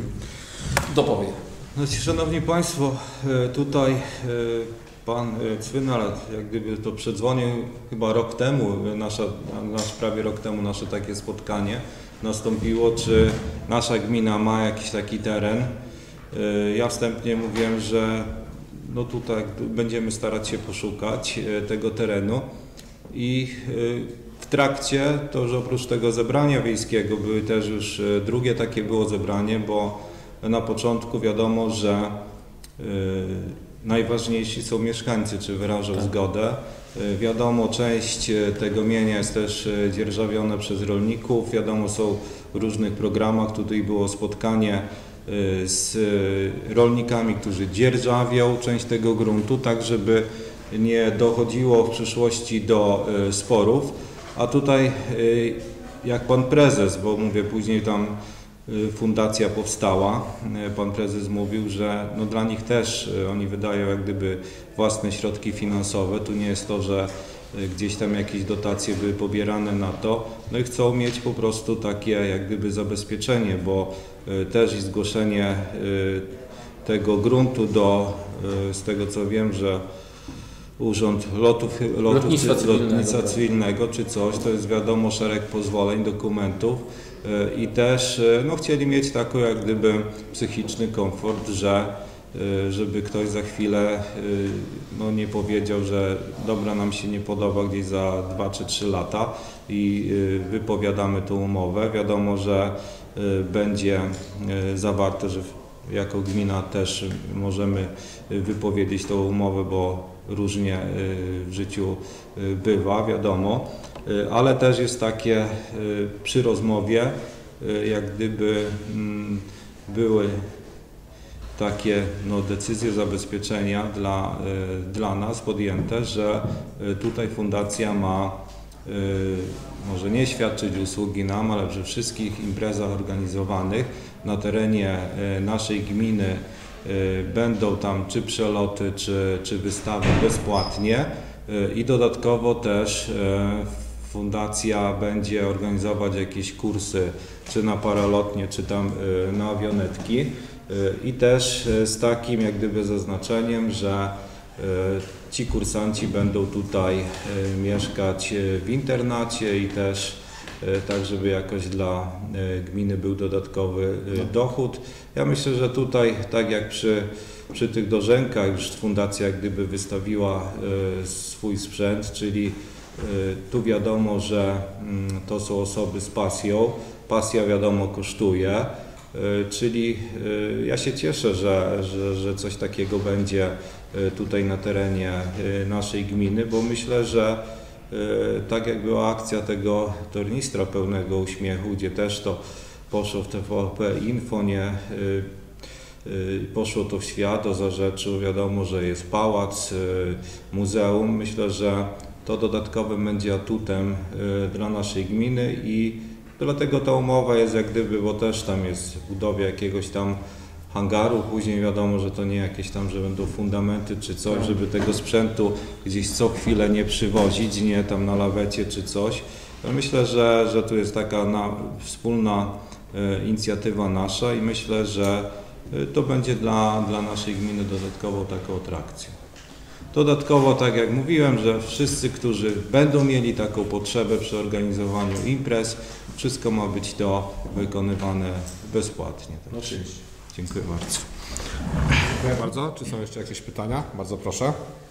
dopowie. No, Szanowni Państwo, tutaj Pan Cwynal jak gdyby to przedzwonił chyba rok temu, nasza, nasz, prawie rok temu nasze takie spotkanie nastąpiło, czy nasza gmina ma jakiś taki teren. Ja wstępnie mówiłem, że no tutaj będziemy starać się poszukać tego terenu i w trakcie to, że oprócz tego zebrania wiejskiego były też już drugie takie było zebranie, bo na początku wiadomo, że y, najważniejsi są mieszkańcy, czy wyrażą tak. zgodę. Y, wiadomo, część tego mienia jest też dzierżawione przez rolników. Wiadomo, są w różnych programach. Tutaj było spotkanie y, z rolnikami, którzy dzierżawią część tego gruntu, tak żeby nie dochodziło w przyszłości do y, sporów. A tutaj, y, jak pan prezes, bo mówię później tam fundacja powstała, pan prezes mówił, że no dla nich też oni wydają jak gdyby własne środki finansowe, tu nie jest to, że gdzieś tam jakieś dotacje były pobierane na to, no i chcą mieć po prostu takie jak gdyby zabezpieczenie, bo też i zgłoszenie tego gruntu do, z tego co wiem, że Urząd Lotów, lotów Lotnictwa Cywilnego, Lotnictwa Cywilnego czy coś, to jest wiadomo szereg pozwoleń, dokumentów i też no, chcieli mieć taki jak gdyby psychiczny komfort, że żeby ktoś za chwilę no, nie powiedział, że dobra nam się nie podoba gdzieś za dwa czy trzy lata i wypowiadamy tą umowę. Wiadomo, że będzie zawarte, że jako gmina też możemy wypowiedzieć tą umowę, bo różnie w życiu bywa, wiadomo, ale też jest takie przy rozmowie, jak gdyby były takie no, decyzje zabezpieczenia dla, dla nas podjęte, że tutaj fundacja ma może nie świadczyć usługi nam, ale przy wszystkich imprezach organizowanych na terenie naszej gminy będą tam czy przeloty, czy, czy wystawy bezpłatnie i dodatkowo też fundacja będzie organizować jakieś kursy czy na paralotnie, czy tam na awionetki i też z takim jak gdyby zaznaczeniem, że ci kursanci będą tutaj mieszkać w internacie i też tak, żeby jakoś dla gminy był dodatkowy dochód. Ja myślę, że tutaj, tak jak przy, przy tych dożenkach, już fundacja jak gdyby wystawiła swój sprzęt, czyli tu wiadomo, że to są osoby z pasją. Pasja wiadomo kosztuje, czyli ja się cieszę, że, że, że coś takiego będzie tutaj na terenie naszej gminy, bo myślę, że tak jak była akcja tego tornistra pełnego uśmiechu, gdzie też to poszło w T V P Info, nie, poszło to w świat o Zarzeczu, wiadomo, że jest pałac, muzeum. Myślę, że to dodatkowym będzie atutem dla naszej gminy i Dlatego ta umowa jest jak gdyby, bo też tam jest w budowie jakiegoś tam hangaru, później wiadomo, że to nie jakieś tam, że będą fundamenty czy coś, żeby tego sprzętu gdzieś co chwilę nie przywozić, nie tam na lawecie czy coś. Myślę, że, że tu jest taka na, wspólna e, inicjatywa nasza i myślę, że e, to będzie dla, dla naszej gminy dodatkową taką atrakcją. Dodatkowo, tak jak mówiłem, że wszyscy, którzy będą mieli taką potrzebę przy organizowaniu imprez, wszystko ma być to wykonywane bezpłatnie. Tak? Oczywiście. Dziękuję bardzo. Dziękuję bardzo. Czy są jeszcze jakieś pytania? Bardzo proszę.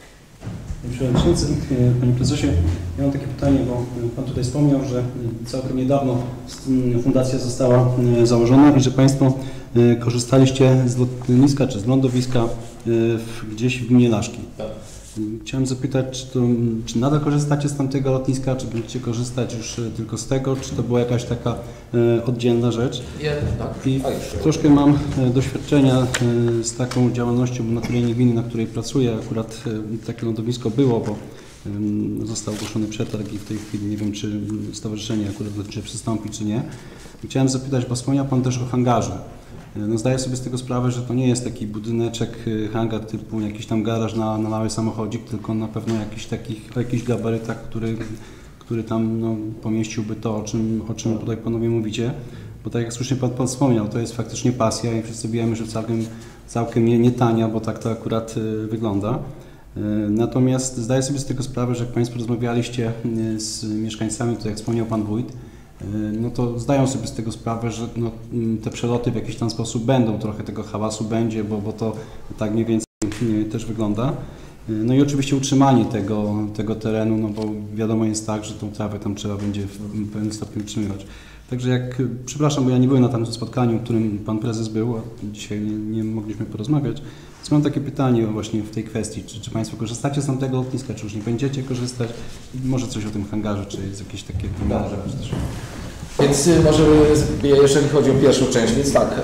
Panie Przewodniczący, Panie Prezesie, ja mam takie pytanie, bo Pan tutaj wspomniał, że całkiem niedawno fundacja została założona i że Państwo korzystaliście z lotniska czy z lądowiska gdzieś w gminie Laszki. Tak. Chciałem zapytać, czy, to, czy nadal korzystacie z tamtego lotniska, czy będziecie korzystać już tylko z tego, czy to była jakaś taka e, oddzielna rzecz? Ja, tak. I troszkę mam e, doświadczenia e, z taką działalnością, bo na terenie gminy, na której pracuję, akurat e, takie lądowisko było, bo e, został ogłoszony przetarg i w tej chwili nie wiem, czy stowarzyszenie akurat lotnicze przystąpi, czy nie. I chciałem zapytać, bo wspomniał Pan też o hangarze. No zdaję sobie z tego sprawę, że to nie jest taki budyneczek, hangar typu jakiś tam garaż na, na mały samochodzik, tylko na pewno jakiś takich, o jakichś gabarytach, który, który tam no, pomieściłby to, o czym, o czym tutaj Panowie mówicie. Bo tak jak słusznie Pan, Pan wspomniał, to jest faktycznie pasja i wszyscy wiemy, że całkiem, całkiem nie, nie tania, bo tak to akurat y, wygląda. Y, natomiast zdaję sobie z tego sprawę, że jak Państwo rozmawialiście y, z mieszkańcami, to jak wspomniał Pan Wójt, no to zdają sobie z tego sprawę, że no, te przeloty w jakiś tam sposób będą, trochę tego hałasu będzie, bo, bo to tak mniej więcej też wygląda. No i oczywiście utrzymanie tego, tego terenu, no bo wiadomo jest tak, że tą trawę tam trzeba będzie w pewnym stopniu utrzymywać. Także jak, przepraszam, bo ja nie byłem na tamtym spotkaniu, w którym Pan Prezes był, a dzisiaj nie, nie mogliśmy porozmawiać. Więc mam takie pytanie właśnie w tej kwestii, czy, czy Państwo korzystacie z tamtego lotniska, czy już nie będziecie korzystać? Może coś o tym hangarze, czy jest jakieś takie komentarze? Więc może jeżeli chodzi o pierwszą część, więc tak,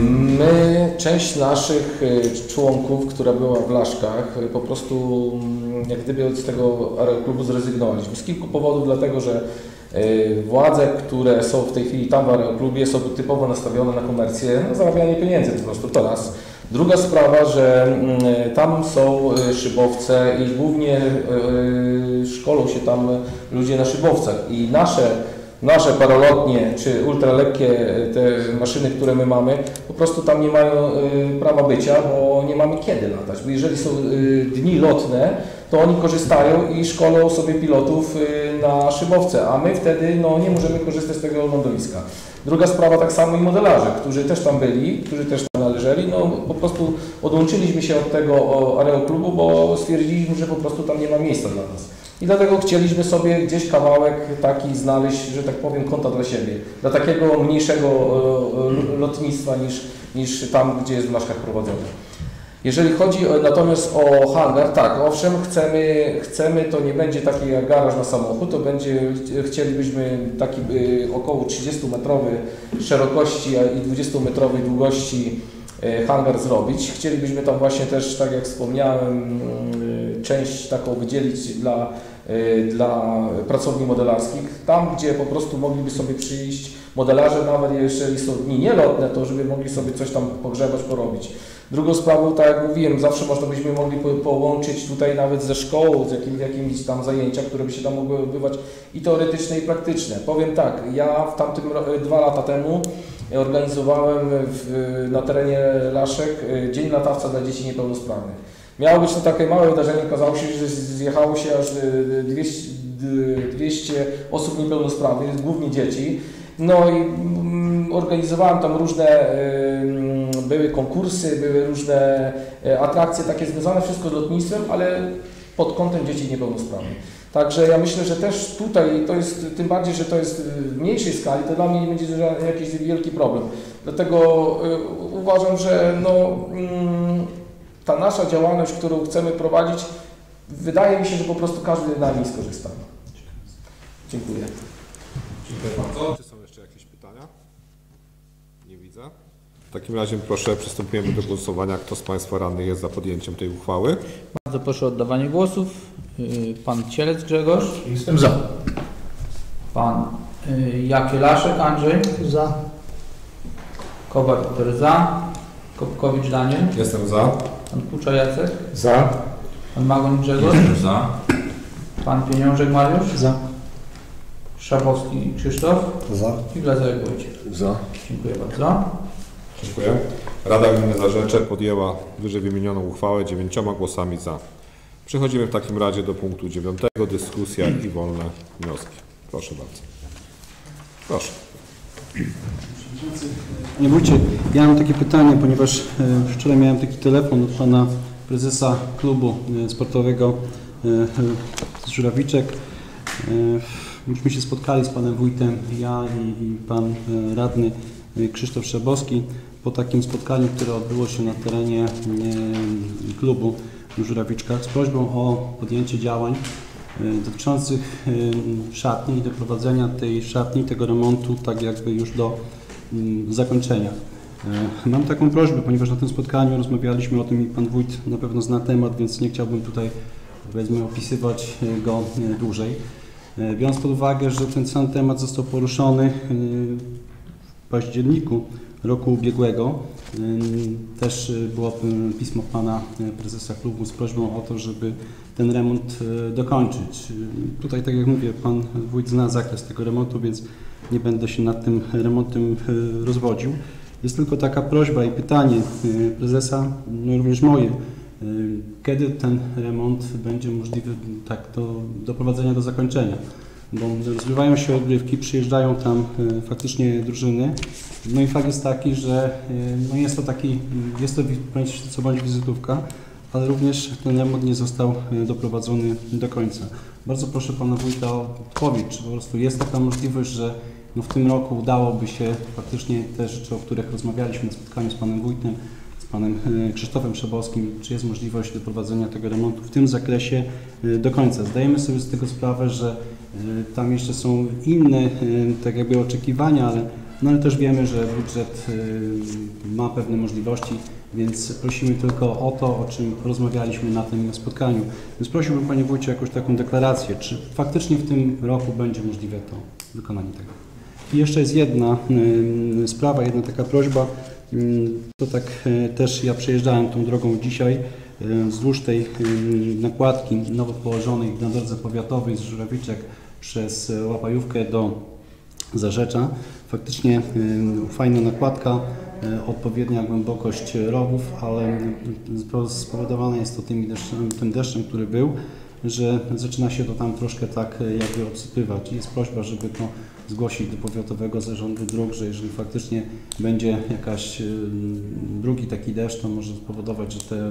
my, część naszych członków, która była w Laszkach, po prostu jak gdyby z tego aeroklubu zrezygnowaliśmy. Z kilku powodów, dlatego że władze, które są w tej chwili tam w aeroklubie, są typowo nastawione na komercję, na zarabianie pieniędzy po prostu, to raz. Druga sprawa, że tam są szybowce i głównie szkolą się tam ludzie na szybowcach i nasze Nasze paralotnie czy ultralekkie te maszyny, które my mamy, po prostu tam nie mają y, prawa bycia, bo nie mamy kiedy latać. Bo jeżeli są y, dni lotne, to oni korzystają i szkolą sobie pilotów y, na szybowce, a my wtedy no, nie możemy korzystać z tego lądowiska. Druga sprawa, tak samo i modelarze, którzy też tam byli, którzy też tam należeli, no po prostu odłączyliśmy się od tego aeroklubu, bo stwierdziliśmy, że po prostu tam nie ma miejsca dla nas. I dlatego chcieliśmy sobie gdzieś kawałek taki znaleźć, że tak powiem, kąta dla siebie. Dla takiego mniejszego lotnictwa niż, niż tam, gdzie jest w Laszkach prowadzone. Jeżeli chodzi natomiast o hangar, tak, owszem, chcemy, chcemy, to nie będzie taki jak garaż na samochód, to będzie, chcielibyśmy taki około trzydziestometrowy szerokości i dwudziestometrowej długości hangar zrobić. Chcielibyśmy tam właśnie też, tak jak wspomniałem, część taką wydzielić dla, dla pracowni modelarskich, tam gdzie po prostu mogliby sobie przyjść modelarze, nawet jeżeli są dni nielotne, to żeby mogli sobie coś tam pogrzebać, porobić. Drugą sprawą, tak jak mówiłem, zawsze można byśmy mogli po, połączyć tutaj nawet ze szkołą, z jakim, jakimiś tam zajęcia, które by się tam mogły odbywać i teoretyczne i praktyczne. Powiem tak, ja w tamtym dwa lata temu organizowałem w, na terenie Laszek Dzień Latawca dla dzieci niepełnosprawnych. Miało być to takie małe wydarzenie, okazało się, że zjechało się aż dwieście, dwieście osób niepełnosprawnych, głównie dzieci. No i mm, organizowałem tam różne, y, były konkursy, były różne y, atrakcje takie związane wszystko z lotnictwem, ale pod kątem dzieci niepełnosprawnych. Także ja myślę, że też tutaj to jest, tym bardziej, że to jest w mniejszej skali, to dla mnie nie będzie jakiś wielki problem. Dlatego y, uważam, że no, y, ta nasza działalność, którą chcemy prowadzić, wydaje mi się, że po prostu każdy na niej skorzysta. Dziękuję. Dziękuję bardzo. Czy są jeszcze jakieś pytania? Nie widzę. W takim razie proszę, przystępujemy do głosowania. Kto z Państwa radnych jest za podjęciem tej uchwały? Bardzo proszę o oddawanie głosów. Pan Cielec Grzegorz. Jestem za. Pan Y, Jakielaszek Andrzej. Za. Kowal Piotr za. Kopkowicz Daniel. Jestem za. Pan Kucza Jacek. Za. Pan Magoń Grzegorz. Jestem za. Pan Pieniążek Mariusz. Za. Szabowski Krzysztof. Za. I Glazek Wojciech. Za. Dziękuję bardzo. Dziękuję. Rada Gminy Zarzecze podjęła wyżej wymienioną uchwałę dziewięcioma głosami za. Przechodzimy w takim razie do punktu dziewiątego. Dyskusja i wolne wnioski. Proszę bardzo. Proszę. Panie wójcie, ja mam takie pytanie, ponieważ e, wczoraj miałem taki telefon od pana prezesa klubu e, sportowego e, z Żurawiczek. E, myśmy się spotkali z panem wójtem, ja i, i pan e, radny e, Krzysztof Szabowski po takim spotkaniu, które odbyło się na terenie e, klubu w Żurawiczkach z prośbą o podjęcie działań e, dotyczących e, szatni i doprowadzenia tej szatni, tego remontu tak jakby już do zakończenia. Mam taką prośbę, ponieważ na tym spotkaniu rozmawialiśmy o tym i pan wójt na pewno zna temat, więc nie chciałbym tutaj, powiedzmy, opisywać go dłużej. Biorąc pod uwagę, że ten sam temat został poruszony w październiku roku ubiegłego, też było pismo pana prezesa klubu z prośbą o to, żeby ten remont dokończyć. Tutaj, tak jak mówię, pan wójt zna zakres tego remontu, więc nie będę się nad tym remontem rozwodził. Jest tylko taka prośba i pytanie prezesa, no również moje, kiedy ten remont będzie możliwy tak do doprowadzenia do zakończenia. Bo rozgrywają się odgrywki, przyjeżdżają tam faktycznie drużyny. No i fakt jest taki, że no jest to taki, jest to co bądź wizytówka, ale również ten remont nie został doprowadzony do końca. Bardzo proszę pana wójta o odpowiedź, czy po prostu jest taka możliwość, że no w tym roku udałoby się faktycznie te rzeczy, o których rozmawialiśmy na spotkaniu z panem wójtem, z panem Krzysztofem Szabowskim, czy jest możliwość doprowadzenia tego remontu w tym zakresie do końca. Zdajemy sobie z tego sprawę, że tam jeszcze są inne tak jakby oczekiwania, ale, no ale też wiemy, że budżet ma pewne możliwości, więc prosimy tylko o to, o czym rozmawialiśmy na tym spotkaniu. Więc prosiłbym panie wójcie o jakąś taką deklarację, czy faktycznie w tym roku będzie możliwe to wykonanie tego. I jeszcze jest jedna y, sprawa, jedna taka prośba, y, to tak y, też ja przejeżdżałem tą drogą dzisiaj, y, wzdłuż tej y, nakładki nowo położonej na drodze powiatowej z Żurawiczek przez Łapajówkę do Zarzecza. Faktycznie y, fajna nakładka, y, odpowiednia głębokość rowów, ale spowodowane jest to tym deszczem, tym deszczem, który był, że zaczyna się to tam troszkę tak jakby obsypywać. Jest prośba, żeby to zgłosić do Powiatowego Zarządu Dróg, że jeżeli faktycznie będzie jakaś drugi taki deszcz, to może spowodować, że te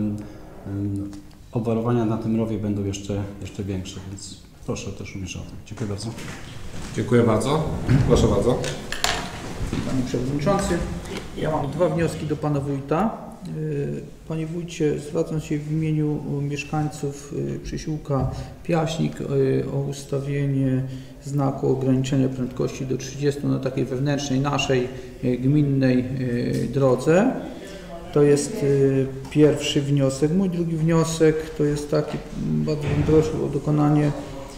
obwarowania na tym rowie będą jeszcze, jeszcze większe, więc proszę też również o tym. Dziękuję bardzo. Dziękuję bardzo. Proszę bardzo. Panie Przewodniczący, ja mam dwa wnioski do Pana Wójta. Panie Wójcie, zwracam się w imieniu mieszkańców Przysiłka Piaśnik o ustawienie znaku ograniczenia prędkości do trzydziestu na takiej wewnętrznej, naszej gminnej drodze. To jest pierwszy wniosek. Mój drugi wniosek to jest taki, bardzo bym prosił o dokonanie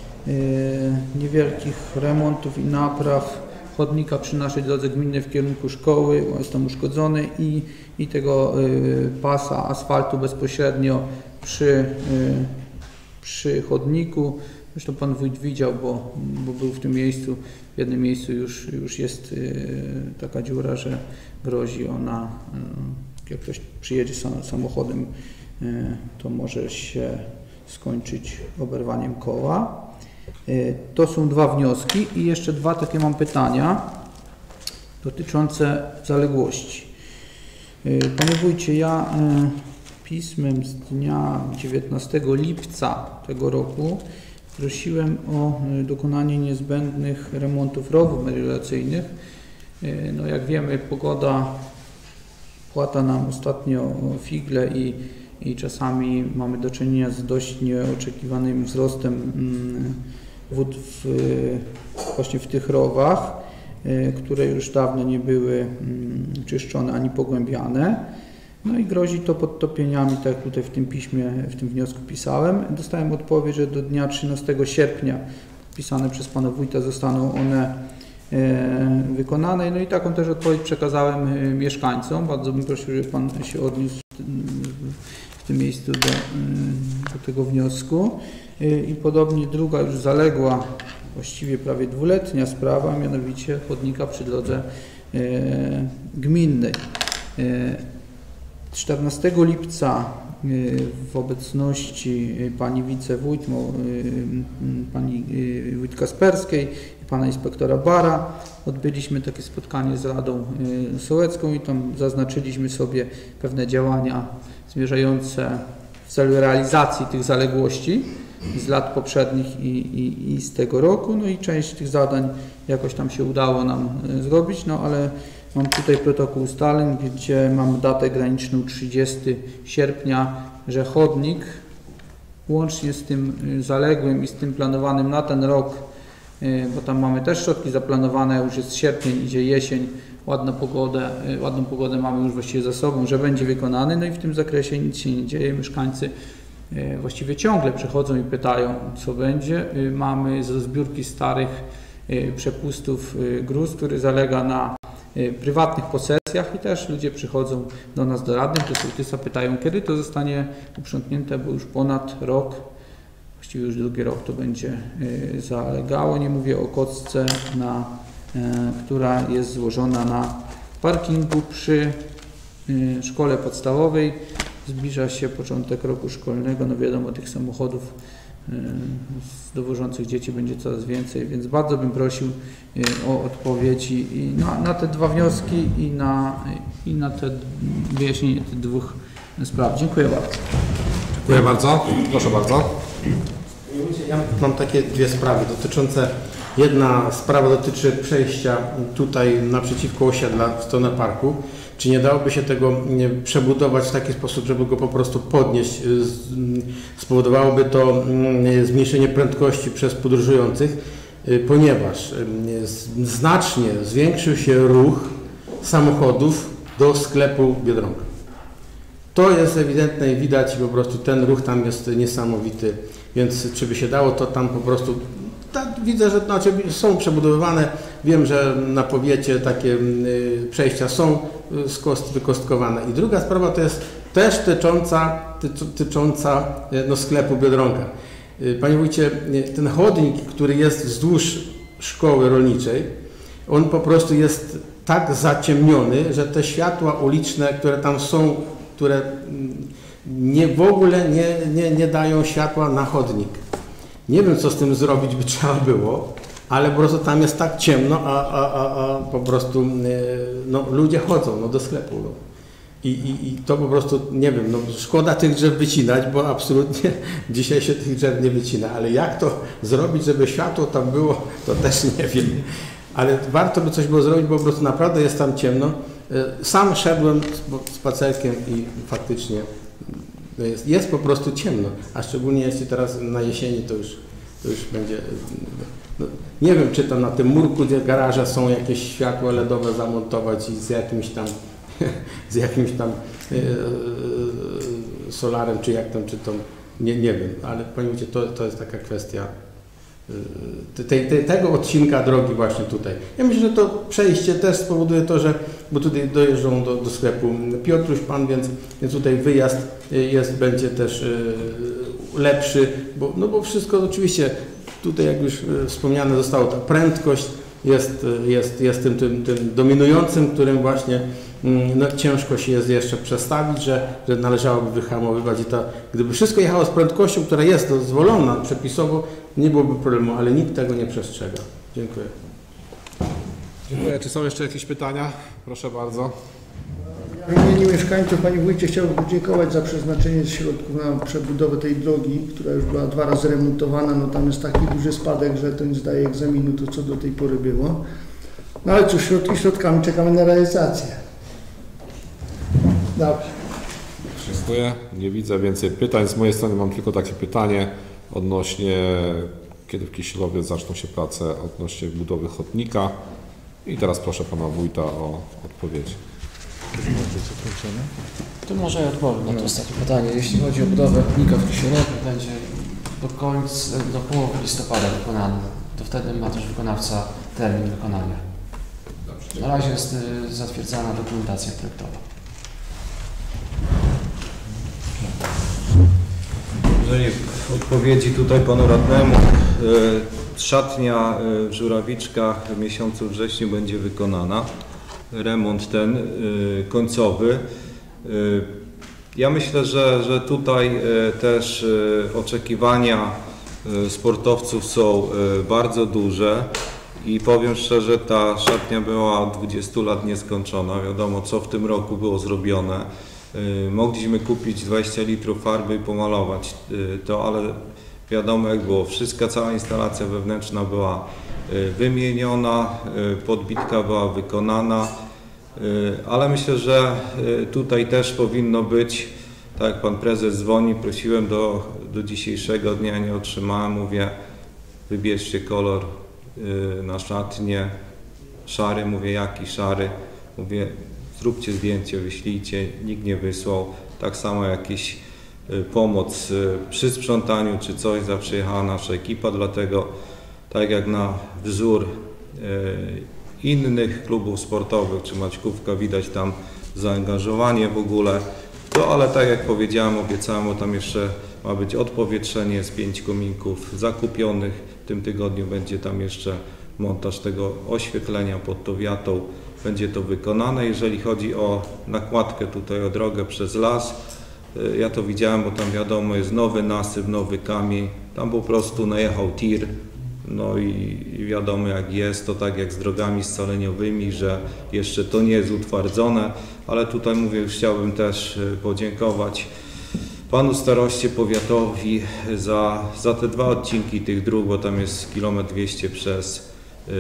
niewielkich remontów i napraw chodnika przy naszej drodze gminnej w kierunku szkoły, on jest tam uszkodzony, i, i tego y, pasa asfaltu bezpośrednio przy, y, przy chodniku. Zresztą pan wójt widział, bo, bo był w tym miejscu, w jednym miejscu już, już jest y, taka dziura, że grozi ona, y, jak ktoś przyjedzie sam, samochodem, y, to może się skończyć oberwaniem koła. To są dwa wnioski i jeszcze dwa takie mam pytania dotyczące zaległości. Panie wójcie, ja pismem z dnia dziewiętnastego lipca tego roku prosiłem o dokonanie niezbędnych remontów rowów melioracyjnych. No jak wiemy, pogoda płata nam ostatnio figle i, i czasami mamy do czynienia z dość nieoczekiwanym wzrostem wód w, właśnie w tych rowach, które już dawno nie były czyszczone ani pogłębiane. No i grozi to podtopieniami, tak jak tutaj w tym piśmie, w tym wniosku pisałem. Dostałem odpowiedź, że do dnia trzynastego sierpnia podpisane przez pana wójta zostaną one wykonanej. No i taką też odpowiedź przekazałem mieszkańcom. Bardzo bym prosił, żeby Pan się odniósł w tym miejscu do, do tego wniosku. I podobnie druga już zaległa, właściwie prawie dwuletnia sprawa, mianowicie chodnika przy drodze gminnej. czternastego lipca w obecności pani wicewójt, pani wójt Kasperskiej i pana inspektora Bara odbyliśmy takie spotkanie z Radą Sołecką i tam zaznaczyliśmy sobie pewne działania zmierzające w celu realizacji tych zaległości z lat poprzednich i, i, i z tego roku. No i część tych zadań jakoś tam się udało nam zrobić, no ale mam tutaj protokół ustaleń, gdzie mam datę graniczną trzydziestego sierpnia, że chodnik łącznie z tym zaległym i z tym planowanym na ten rok, bo tam mamy też środki zaplanowane, już jest sierpień, idzie jesień, ładną pogodę, ładną pogodę mamy już właściwie za sobą, że będzie wykonany, no i w tym zakresie nic się nie dzieje. Mieszkańcy właściwie ciągle przychodzą i pytają, co będzie. Mamy z zbiórki starych przepustów gruz, który zalega na prywatnych posesjach i też ludzie przychodzą do nas do radnych, do sołtysa, pytają, kiedy to zostanie uprzątnięte, bo już ponad rok, właściwie już drugi rok to będzie zalegało. Nie mówię o kostce, na, która jest złożona na parkingu przy szkole podstawowej. Zbliża się początek roku szkolnego, no wiadomo, tych samochodów dowożących dzieci będzie coraz więcej, więc bardzo bym prosił o odpowiedzi i na, na te dwa wnioski i na, i na te wyjaśnienie tych dwóch spraw. Dziękuję bardzo. Dziękuję bardzo. Proszę bardzo. Ja mam takie dwie sprawy dotyczące, jedna sprawa dotyczy przejścia tutaj naprzeciwko osiedla w stronę parku. Czy nie dałoby się tego przebudować w taki sposób, żeby go po prostu podnieść? Spowodowałoby to zmniejszenie prędkości przez podróżujących, ponieważ znacznie zwiększył się ruch samochodów do sklepu Biedronka. To jest ewidentne i widać, po prostu ten ruch tam jest niesamowity, więc czy by się dało to tam po prostu... Tak, widzę, że znaczy, są przebudowywane, wiem, że na powiecie takie y, przejścia są y, skost, wykostkowane. I druga sprawa to jest też tycząca, ty, tycząca y, no, sklepu Biedronka. Y, Panie wójcie, y, ten chodnik, który jest wzdłuż szkoły rolniczej, on po prostu jest tak zaciemniony, że te światła uliczne, które tam są, które y, nie, w ogóle nie, nie, nie dają światła na chodnik. Nie wiem, co z tym zrobić by trzeba było, ale po prostu tam jest tak ciemno, a, a, a, a po prostu no, ludzie chodzą no, do sklepu. No. I, i, I to po prostu, nie wiem, no, szkoda tych drzew wycinać, bo absolutnie dzisiaj się tych drzew nie wycina, ale jak to zrobić, żeby światło tam było, to też nie wiem. Ale warto by coś było zrobić, bo po prostu naprawdę jest tam ciemno. Sam szedłem spacerkiem i faktycznie Jest, jest po prostu ciemno, a szczególnie jeśli teraz na jesieni to już, to już będzie, no, nie wiem, czy tam na tym murku garaża są jakieś światła L E D owe zamontować i z jakimś tam, z jakimś tam e, e, solarem, czy jak tam, czy to, nie, nie wiem, ale pamiętajcie, to, to jest taka kwestia e, te, te, tego odcinka drogi właśnie tutaj. Ja myślę, że to przejście też spowoduje to, że, bo tutaj dojeżdżą do, do sklepu Piotruś Pan, więc, więc tutaj wyjazd jest, będzie też lepszy, bo, no bo wszystko oczywiście tutaj, jak już wspomniane zostało, ta prędkość jest, jest, jest tym, tym, tym dominującym, którym właśnie no, ciężko się jest jeszcze przestawić, że, że należałoby wyhamowywać i to, gdyby wszystko jechało z prędkością, która jest dozwolona przepisowo, nie byłoby problemu, ale nikt tego nie przestrzega. Dziękuję. Dziękuję. Czy są jeszcze jakieś pytania? Proszę bardzo. W imieniu mieszkańców, Panie Wójcie, chciałbym podziękować za przeznaczenie środków na przebudowę tej drogi, która już była dwa razy remontowana. No tam jest taki duży spadek, że to nie zdaje egzaminu to, co do tej pory było. No ale cóż, środki środkami, czekamy na realizację. Dobrze. Dziękuję. Nie widzę więcej pytań. Z mojej strony mam tylko takie pytanie odnośnie, kiedy w Kisielowie zaczną się prace odnośnie budowy chodnika. I teraz proszę Pana Wójta o odpowiedź. To może ja odpowiem na to ostatnie pytanie. Jeśli chodzi o budowę chodnika w Kisielowie, będzie do końca, do połowy listopada wykonany. To wtedy ma też wykonawca termin wykonania. Na razie jest y, zatwierdzana dokumentacja projektowa. Jeżeli w odpowiedzi tutaj panu radnemu, y, szatnia y, w Żurawiczkach w miesiącu wrześniu będzie wykonana. Remont ten y, końcowy. Y, ja myślę, że, że tutaj y, też y, oczekiwania y, sportowców są y, bardzo duże i powiem szczerze, ta szatnia była od dwudziestu lat nieskończona. Wiadomo, co w tym roku było zrobione. Y, mogliśmy kupić dwadzieścia litrów farby i pomalować y, to, ale wiadomo jak było. Wszystka, cała instalacja wewnętrzna była y, wymieniona, y, podbitka była wykonana, y, ale myślę, że y, tutaj też powinno być, tak jak pan prezes dzwoni, prosiłem do, do dzisiejszego dnia, nie otrzymałem, mówię, wybierzcie kolor y, na szatnię, szary, mówię, jaki szary, mówię, zróbcie zdjęcie, wyślijcie, nikt nie wysłał, tak samo jakiś y, pomoc y, przy sprzątaniu czy coś, zawsze jechała nasza ekipa, dlatego tak jak na wzór y, innych klubów sportowych, czy Maćkówka, widać tam zaangażowanie w ogóle, to ale tak jak powiedziałem, obiecałem, bo tam jeszcze ma być odpowietrzenie z pięć kominków zakupionych, w tym tygodniu będzie tam jeszcze montaż tego oświetlenia pod tą wiatą, będzie to wykonane. Jeżeli chodzi o nakładkę tutaj, o drogę przez las, ja to widziałem, bo tam wiadomo jest nowy nasyp, nowy kamień, tam po prostu najechał tir, no i, i wiadomo jak jest, to tak jak z drogami scaleniowymi, że jeszcze to nie jest utwardzone, ale tutaj mówię, już chciałbym też podziękować panu staroście powiatowi za, za te dwa odcinki tych dróg, bo tam jest kilometr dwieście przez Yy,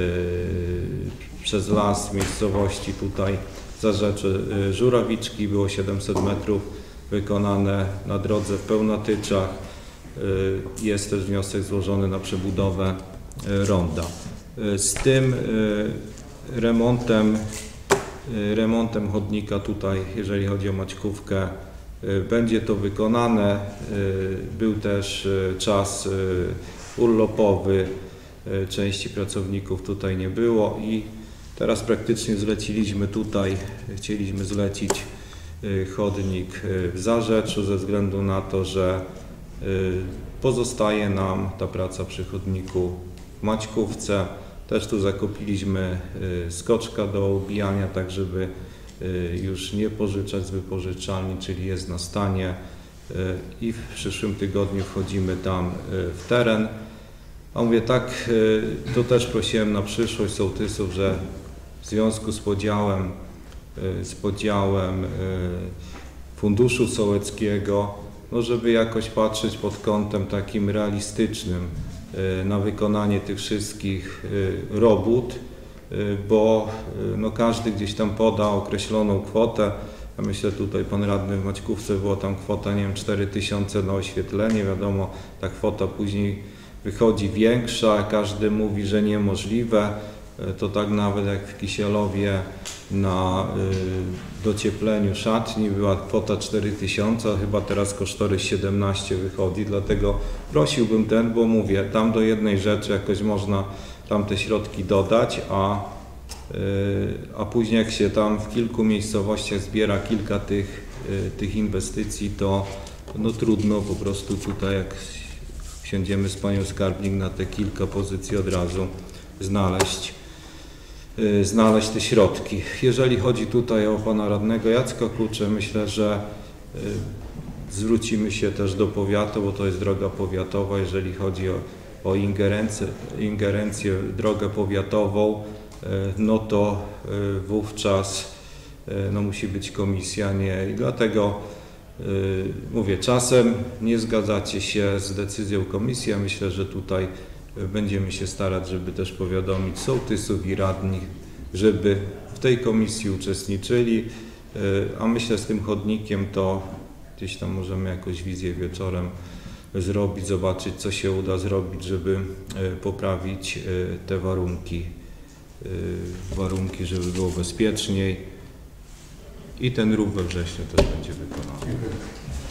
przez las miejscowości tutaj Zarzecze yy, Żurawiczki, było siedemset metrów wykonane na drodze w Pełnatyczach. Yy, jest też wniosek złożony na przebudowę yy, ronda. Yy, z tym yy, remontem, yy, remontem chodnika tutaj, jeżeli chodzi o Maćkówkę, yy, będzie to wykonane. Yy, był też yy, czas yy, urlopowy, części pracowników tutaj nie było i teraz praktycznie zleciliśmy tutaj, chcieliśmy zlecić chodnik w Zarzeczu ze względu na to, że pozostaje nam ta praca przy chodniku w Maćkówce. Też tu zakupiliśmy skoczka do ubijania, tak żeby już nie pożyczać z wypożyczalni, czyli jest na stanie i w przyszłym tygodniu wchodzimy tam w teren. A mówię tak, to też prosiłem na przyszłość sołtysów, że w związku z podziałem, z podziałem funduszu sołeckiego, no żeby jakoś patrzeć pod kątem takim realistycznym na wykonanie tych wszystkich robót, bo no każdy gdzieś tam poda określoną kwotę. Ja myślę, tutaj pan radny w Maćkówce, była tam kwota, nie wiem, cztery tysiące na oświetlenie, wiadomo, ta kwota później wychodzi większa, każdy mówi, że niemożliwe, to tak nawet jak w Kisielowie na y, dociepleniu szatni była kwota cztery tysiące, chyba teraz kosztorys siedemnaście wychodzi, dlatego prosiłbym ten, bo mówię, tam do jednej rzeczy jakoś można tam te środki dodać, a, y, a później jak się tam w kilku miejscowościach zbiera kilka tych, y, tych inwestycji, to no trudno po prostu tutaj jak siądziemy z panią skarbnik na te kilka pozycji od razu znaleźć, yy, znaleźć te środki. Jeżeli chodzi tutaj o pana radnego Jacka Klucze, myślę, że yy, zwrócimy się też do powiatu, bo to jest droga powiatowa, jeżeli chodzi o, o ingerencję, ingerencję w drogę powiatową, yy, no to yy, wówczas yy, no musi być komisja, nie, i dlatego Yy, mówię, czasem nie zgadzacie się z decyzją komisji, a myślę, że tutaj będziemy się starać, żeby też powiadomić sołtysów i radnych, żeby w tej komisji uczestniczyli, yy, a myślę z tym chodnikiem to gdzieś tam możemy jakąś wizję wieczorem zrobić, zobaczyć co się uda zrobić, żeby yy, poprawić yy, te warunki, yy, warunki, żeby było bezpieczniej. I ten rów we wrześniu też będzie wykonany.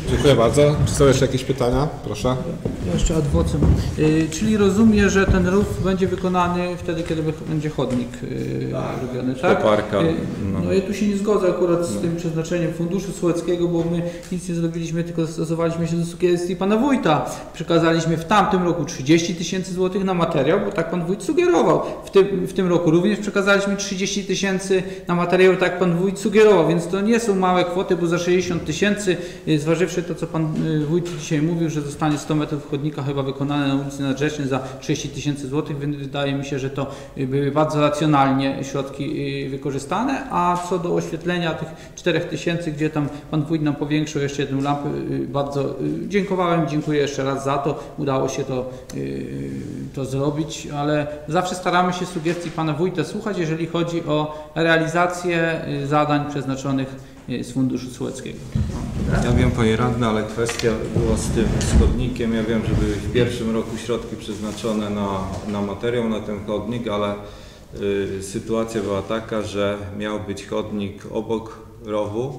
Dziękuję bardzo. Czy są jeszcze jakieś pytania? Proszę. Ja jeszcze ad vocem. Y, czyli rozumiem, że ten rów będzie wykonany wtedy, kiedy będzie chodnik y, robiony, tak? Parka. Y, No. no ja tu się nie zgodzę akurat z tym przeznaczeniem Funduszu Sołeckiego, bo my nic nie zrobiliśmy, tylko stosowaliśmy się do sugestii pana wójta. Przekazaliśmy w tamtym roku trzydzieści tysięcy złotych na materiał, bo tak pan wójt sugerował. W tym, w tym roku również przekazaliśmy trzydzieści tysięcy na materiał, tak pan wójt sugerował, więc to nie są małe kwoty, bo za sześćdziesiąt tysięcy, zważywszy to, co pan wójt dzisiaj mówił, że zostanie sto metrów chodnika chyba wykonane na ulicy Nadrzecznej za trzydzieści tysięcy złotych, więc wydaje mi się, że to były bardzo racjonalnie środki wykorzystane, a co do oświetlenia tych czterech tysięcy, gdzie tam pan wójt nam powiększył jeszcze jedną lampę, bardzo dziękowałem, dziękuję jeszcze raz za to, udało się to, to zrobić, ale zawsze staramy się sugestii pana wójta słuchać, jeżeli chodzi o realizację zadań przeznaczonych z Funduszu Sołeckiego. Ja wiem, panie radny, ale kwestia była z tym chodnikiem. Ja wiem, że były w pierwszym roku środki przeznaczone na, na materiał, na ten chodnik, ale y, sytuacja była taka, że miał być chodnik obok rowu.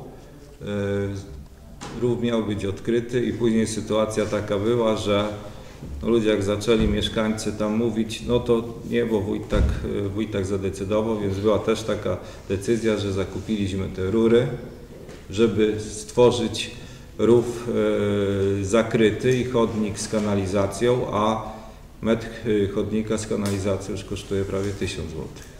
Y, rów miał być odkryty i później sytuacja taka była, że no, ludzie jak zaczęli mieszkańcy tam mówić, no to nie, bo wójt tak, wójt tak zadecydował, więc była też taka decyzja, że zakupiliśmy te rury, żeby stworzyć rów e, zakryty i chodnik z kanalizacją, a metr chodnika z kanalizacją już kosztuje prawie tysiąc złotych.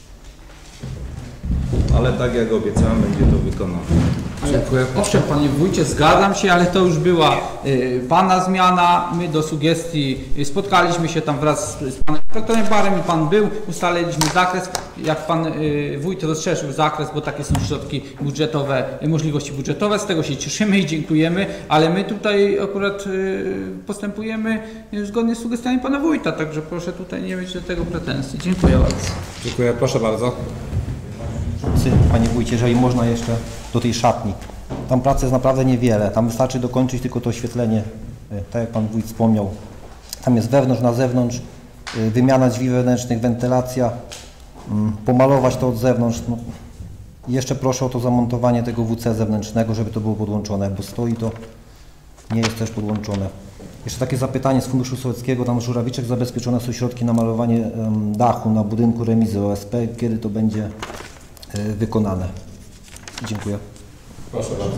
Ale tak jak obiecałem, będzie to wykonane. Dziękuję. Owszem, panie wójcie, zgadzam się, ale to już była y, pana zmiana. My do sugestii y, spotkaliśmy się tam wraz z, z panem doktorem Barem i pan był, ustaliliśmy zakres. Jak pan y, wójt rozszerzył zakres, bo takie są środki budżetowe, y, możliwości budżetowe, z tego się cieszymy i dziękujemy, ale my tutaj akurat y, postępujemy y, zgodnie z sugestiami pana wójta, także proszę tutaj nie mieć do tego pretensji. Dziękuję bardzo. Dziękuję, proszę bardzo. Panie wójcie, jeżeli można jeszcze do tej szatni. Tam pracy jest naprawdę niewiele, tam wystarczy dokończyć tylko to oświetlenie, tak jak pan wójt wspomniał. Tam jest wewnątrz, na zewnątrz, wymiana drzwi wewnętrznych, wentylacja, pomalować to od zewnątrz. No, jeszcze proszę o to zamontowanie tego W C zewnętrznego, żeby to było podłączone, bo stoi to, nie jest też podłączone. Jeszcze takie zapytanie z Funduszu Sołeckiego, tam z Żurawiczek zabezpieczone są środki na malowanie um, dachu na budynku remizy O S P, kiedy to będzie y, wykonane. Dziękuję. Proszę bardzo.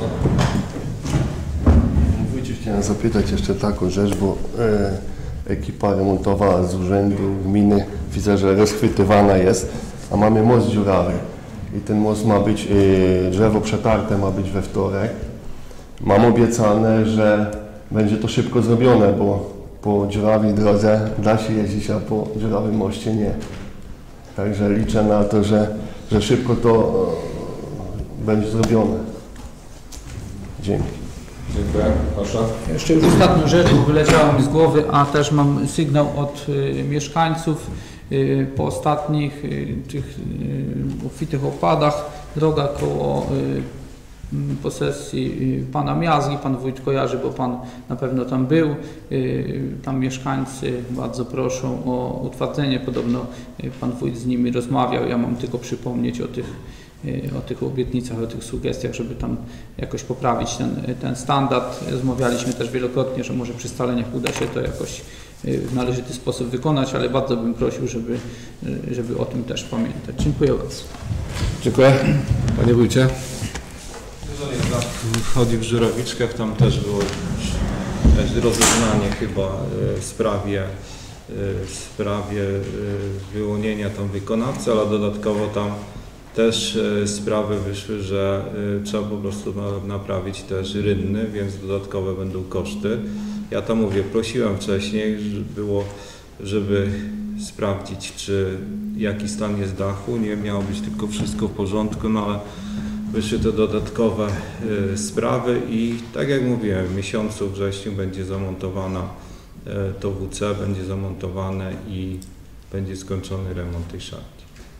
Wójcie, chciałem zapytać jeszcze taką rzecz, bo e, ekipa remontowa z urzędu gminy widzę, że rozchwytywana jest, a mamy most dziurawy i ten most ma być, e, drzewo przetarte ma być we wtorek. Mam obiecane, że będzie to szybko zrobione, bo po dziurawej drodze da się jeździć, a po dziurawym moście nie. Także liczę na to, że, że szybko to e, będzie zrobione. Dzięki. Dziękuję. Proszę. Jeszcze już ostatnią rzecz, bo wyleciała mi z głowy, a też mam sygnał od y, mieszkańców y, po ostatnich y, tych y, obfitych opadach. Droga koło y, posesji y, pana Miazgi, pan wójt kojarzy, bo pan na pewno tam był. Y, tam mieszkańcy bardzo proszą o utwardzenie. Podobno y, pan wójt z nimi rozmawiał. Ja mam tylko przypomnieć o tych o tych obietnicach, o tych sugestiach, żeby tam jakoś poprawić ten, ten standard. Rozmawialiśmy też wielokrotnie, że może przy scaleniach uda się to jakoś w należyty sposób wykonać, ale bardzo bym prosił, żeby, żeby o tym też pamiętać. Dziękuję bardzo. Dziękuję. Panie wójcie. Chodzi w Żurawiczkach, tam też było też rozeznanie chyba w sprawie, w sprawie wyłonienia tam wykonawcy, ale dodatkowo tam też sprawy wyszły, że trzeba po prostu naprawić też rynny, więc dodatkowe będą koszty. Ja to mówię, prosiłem wcześniej, żeby było, żeby sprawdzić, czy jaki stan jest dachu, nie miało być tylko wszystko w porządku, no ale wyszły te dodatkowe sprawy i tak jak mówiłem, w miesiącu wrześniu będzie zamontowana to W C, będzie zamontowane i będzie skończony remont tej szatni.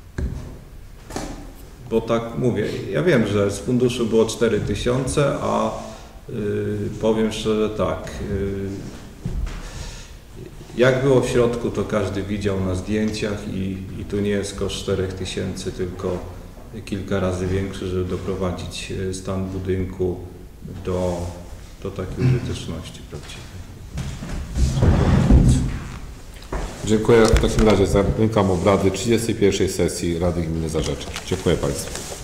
Bo tak mówię, ja wiem, że z funduszu było cztery tysiące, a y, powiem szczerze tak, y, jak było w środku, to każdy widział na zdjęciach i, i tu nie jest koszt czterech tysięcy, tylko kilka razy większy, żeby doprowadzić stan budynku do, do takiej użyteczności prawdziwej. Dziękuję. W takim razie zamykam obrady trzydziestej pierwszej sesji Rady Gminy Zarzecza. Dziękuję Państwu.